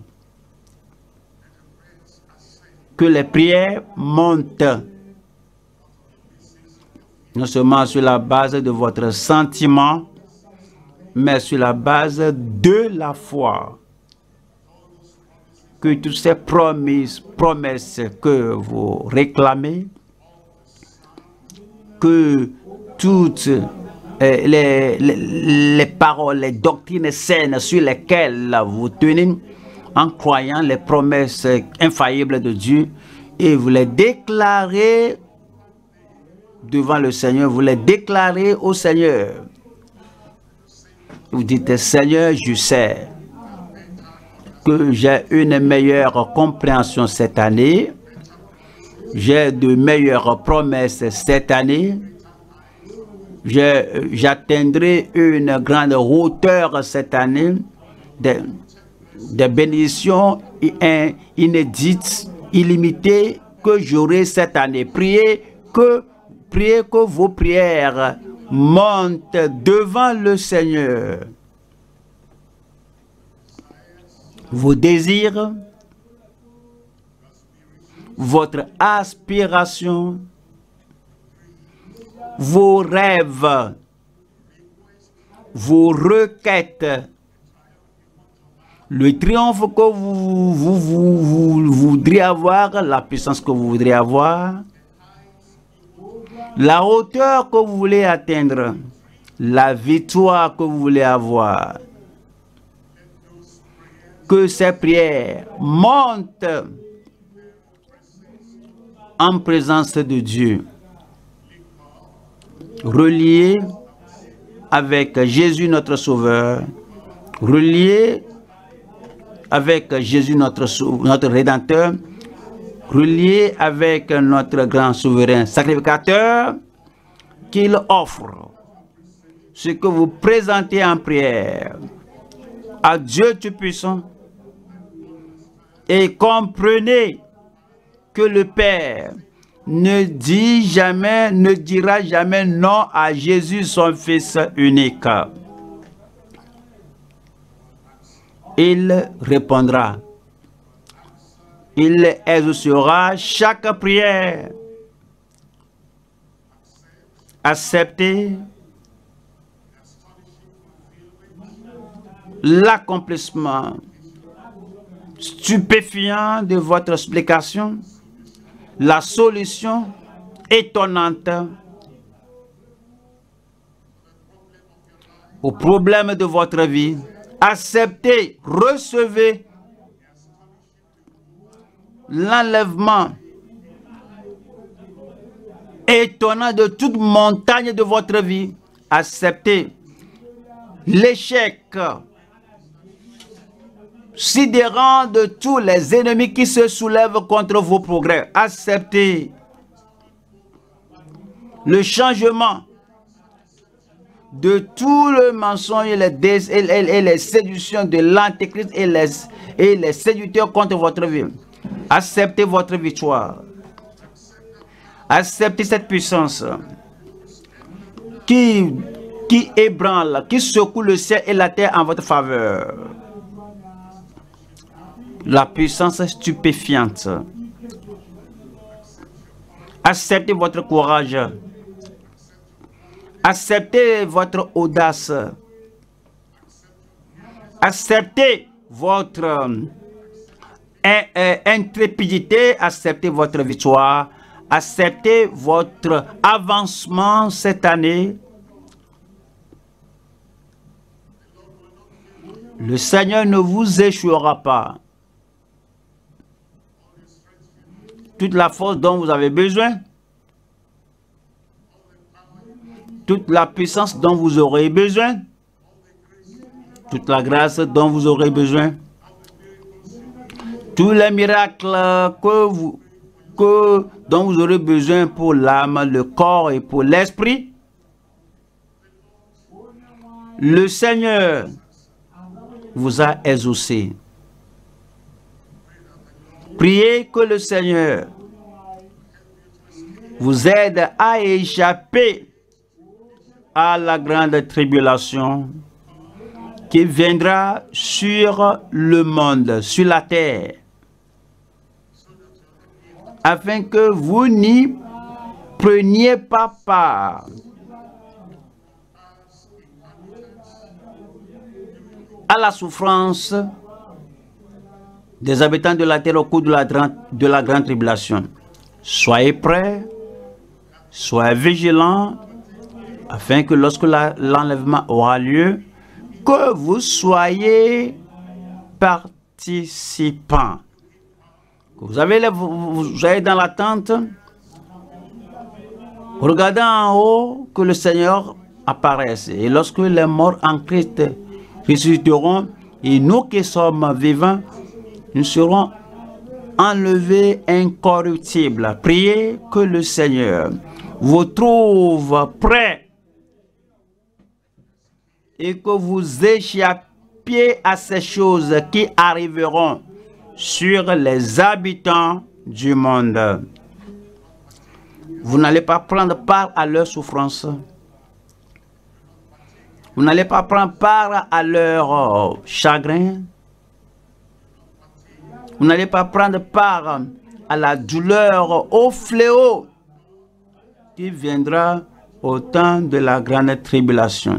que les prières montent, non seulement sur la base de votre sentiment, mais sur la base de la foi. Que toutes ces promesses, promesses que vous réclamez, que toutes les, les, les paroles, les doctrines saines sur lesquelles vous tenez, en croyant les promesses infaillibles de Dieu, et vous les déclarez devant le Seigneur, vous les déclarez au Seigneur. Vous dites, Seigneur, je sais que j'ai une meilleure compréhension cette année, j'ai de meilleures promesses cette année, j'atteindrai une grande hauteur cette année, des, des bénédictions inédites, illimitées que j'aurai cette année. Priez que, priez que vos prières montent devant le Seigneur. Vos désirs, votre aspiration, vos rêves, vos requêtes, le triomphe que vous, vous, vous, vous voudriez avoir, la puissance que vous voudriez avoir, la hauteur que vous voulez atteindre, la victoire que vous voulez avoir. Que ces prières montent en présence de Dieu, reliées avec Jésus notre Sauveur, reliées avec Jésus notre, notre Rédempteur, reliées avec notre grand souverain sacrificateur, qu'il offre ce que vous présentez en prière à Dieu Tout-Puissant. Et comprenez que le Père ne dit jamais, ne dira jamais non à Jésus, son Fils unique. Il répondra. Il exaucera chaque prière. Acceptez l'accomplissement stupéfiant de votre explication, la solution étonnante au problème de votre vie. Acceptez, recevez l'enlèvement étonnant de toute montagne de votre vie. Acceptez l'échec sidérant de tous les ennemis qui se soulèvent contre vos progrès. Acceptez le changement de tout le mensonge et les, dés, et, et, et les séductions de l'antéchrist et les, et les séducteurs contre votre vie. Acceptez votre victoire. Acceptez cette puissance qui, qui ébranle, qui secoue le ciel et la terre en votre faveur. La puissance stupéfiante. Acceptez votre courage. Acceptez votre audace. Acceptez votre in, in, intrépidité. Acceptez votre victoire. Acceptez votre avancement cette année. Le Seigneur ne vous échouera pas. Toute la force dont vous avez besoin, toute la puissance dont vous aurez besoin, toute la grâce dont vous aurez besoin, tous les miracles que vous, que, dont vous aurez besoin pour l'âme, le corps et pour l'esprit, le Seigneur vous a exaucé. Priez que le Seigneur vous aide à échapper à la grande tribulation qui viendra sur le monde, sur la terre, afin que vous n'y preniez pas part. À la souffrance des habitants de la terre au cours de la, de la grande tribulation. Soyez prêts, soyez vigilants, afin que lorsque l'enlèvement aura lieu, que vous soyez participants. Que vous avez les, vous, vous allez dans l'attente, regardez en haut que le Seigneur apparaisse. Et lorsque les morts en Christ ressusciteront, et nous qui sommes vivants, nous serons enlevés incorruptibles. Priez que le Seigneur vous trouve prêts et que vous échappiez à ces choses qui arriveront sur les habitants du monde. Vous n'allez pas prendre part à leur souffrance. Vous n'allez pas prendre part à leur chagrin. Vous n'allez pas prendre part à la douleur, au fléau qui viendra au temps de la grande tribulation.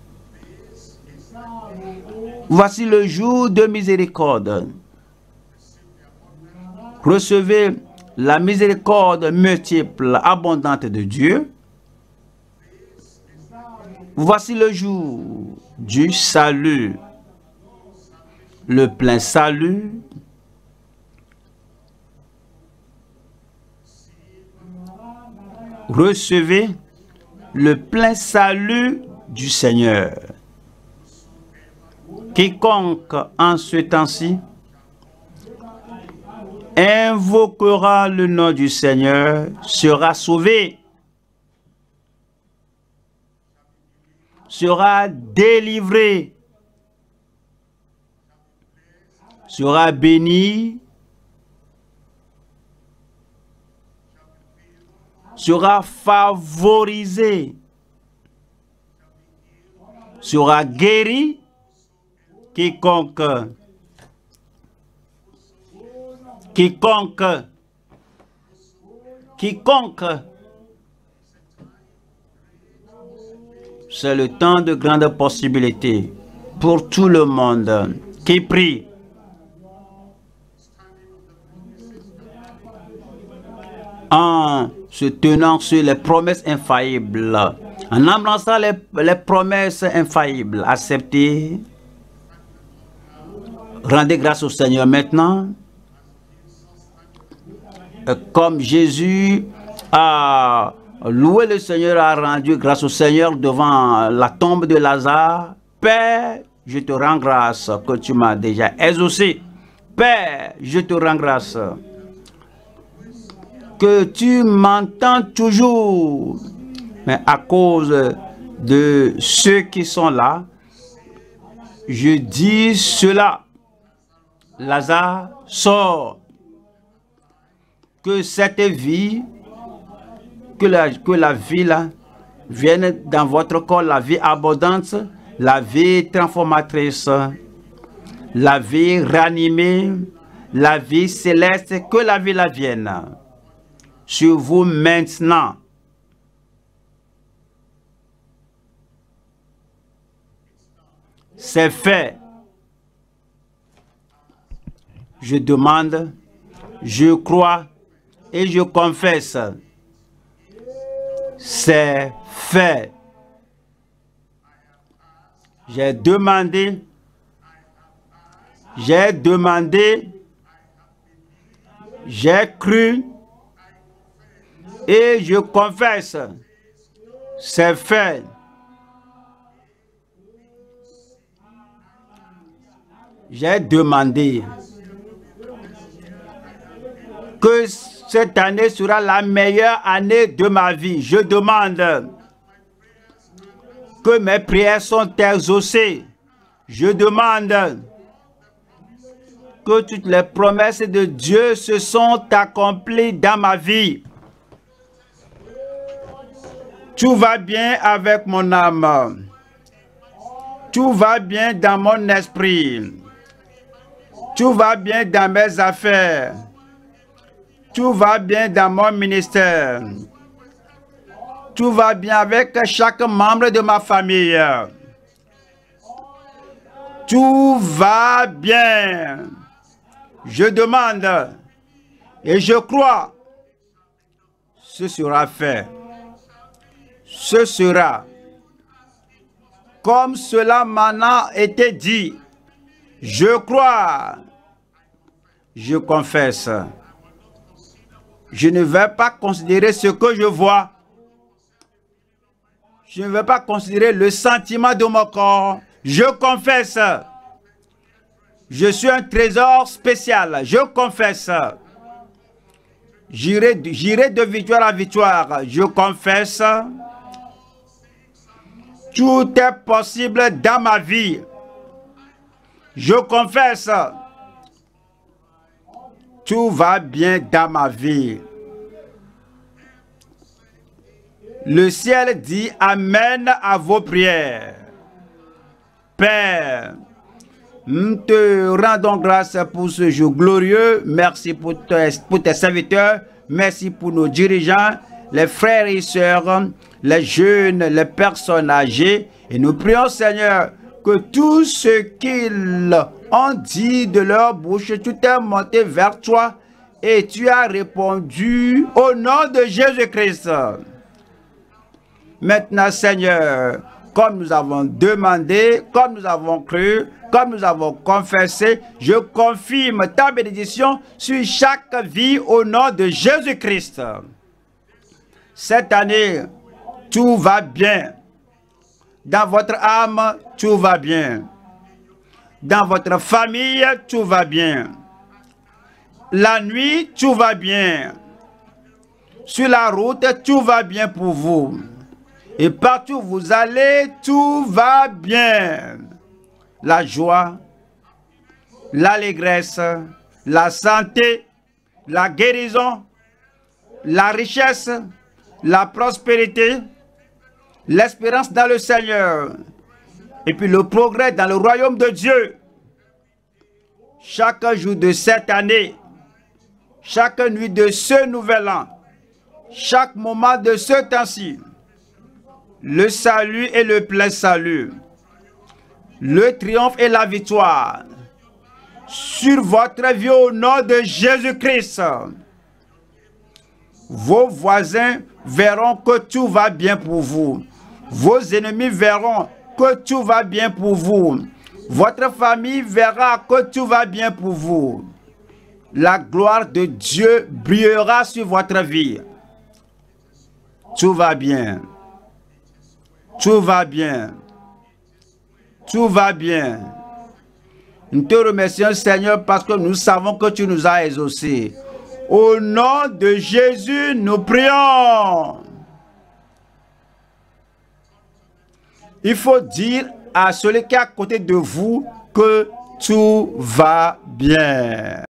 Voici le jour de miséricorde. Recevez la miséricorde multiple, abondante de Dieu. Voici le jour du salut, le plein salut. Recevez le plein salut du Seigneur. Quiconque en ce temps-ci invoquera le nom du Seigneur sera sauvé, sera délivré, sera béni sera favorisé, sera guéri quiconque, quiconque, quiconque. C'est le temps de grandes possibilités pour tout le monde qui prie. En se tenant sur les promesses infaillibles, en embrassant les, les promesses infaillibles, acceptez. Rendez grâce au Seigneur maintenant. Comme Jésus a loué le Seigneur, a rendu grâce au Seigneur devant la tombe de Lazare. Père, je te rends grâce que tu m'as déjà exaucé. Père, je te rends grâce que tu m'entends toujours. Mais à cause de ceux qui sont là, je dis cela. Lazare, sort. Que cette vie, que la, que la vie là, vienne dans votre corps, la vie abondante, la vie transformatrice, la vie ranimée, la vie céleste, que la vie la vienne sur vous maintenant. C'est fait. Je demande, je crois et je confesse. C'est fait. J'ai demandé, j'ai demandé, j'ai cru et je confesse. C'est fait. J'ai demandé que cette année sera la meilleure année de ma vie. Je demande que mes prières sont exaucées. Je demande que toutes les promesses de Dieu se sont accomplies dans ma vie. Tout va bien avec mon âme. Tout va bien dans mon esprit. Tout va bien dans mes affaires. Tout va bien dans mon ministère. Tout va bien avec chaque membre de ma famille. Tout va bien. Je demande et je crois. Ce sera fait. Ce sera comme cela m'en a été dit. Je crois. Je confesse. Je ne vais pas considérer ce que je vois. Je ne vais pas considérer le sentiment de mon corps. Je confesse. Je suis un trésor spécial. Je confesse. J'irai de victoire en victoire. Je confesse. Tout est possible dans ma vie. Je confesse. Tout va bien dans ma vie. Le ciel dit Amen à vos prières. Père, nous te rendons grâce pour ce jour glorieux. Merci pour tes, pour tes serviteurs. Merci pour nos dirigeants, les frères et sœurs, les jeunes, les personnes âgées. Et nous prions, Seigneur, que tout ce qu'ils ont dit de leur bouche, tout est monté vers toi et tu as répondu au nom de Jésus-Christ. Maintenant, Seigneur, comme nous avons demandé, comme nous avons cru, comme nous avons confessé, je confirme ta bénédiction sur chaque vie au nom de Jésus-Christ. Cette année, tout va bien. Dans votre âme, tout va bien. Dans votre famille, tout va bien. La nuit, tout va bien. Sur la route, tout va bien pour vous. Et partout où vous allez, tout va bien. La joie, l'allégresse, la santé, la guérison, la richesse, la prospérité, l'espérance dans le Seigneur, et puis le progrès dans le royaume de Dieu. Chaque jour de cette année, chaque nuit de ce nouvel an, chaque moment de ce temps-ci, le salut et le plein salut, le triomphe et la victoire sur votre vie au nom de Jésus-Christ. Vos voisins verront que tout va bien pour vous. Vos ennemis verront que tout va bien pour vous. Votre famille verra que tout va bien pour vous. La gloire de Dieu brillera sur votre vie. Tout va bien. Tout va bien. Tout va bien. Nous te remercions, Seigneur, parce que nous savons que tu nous as exaucés. Au nom de Jésus, nous prions. Il faut dire à celui qui est à côté de vous que tout va bien.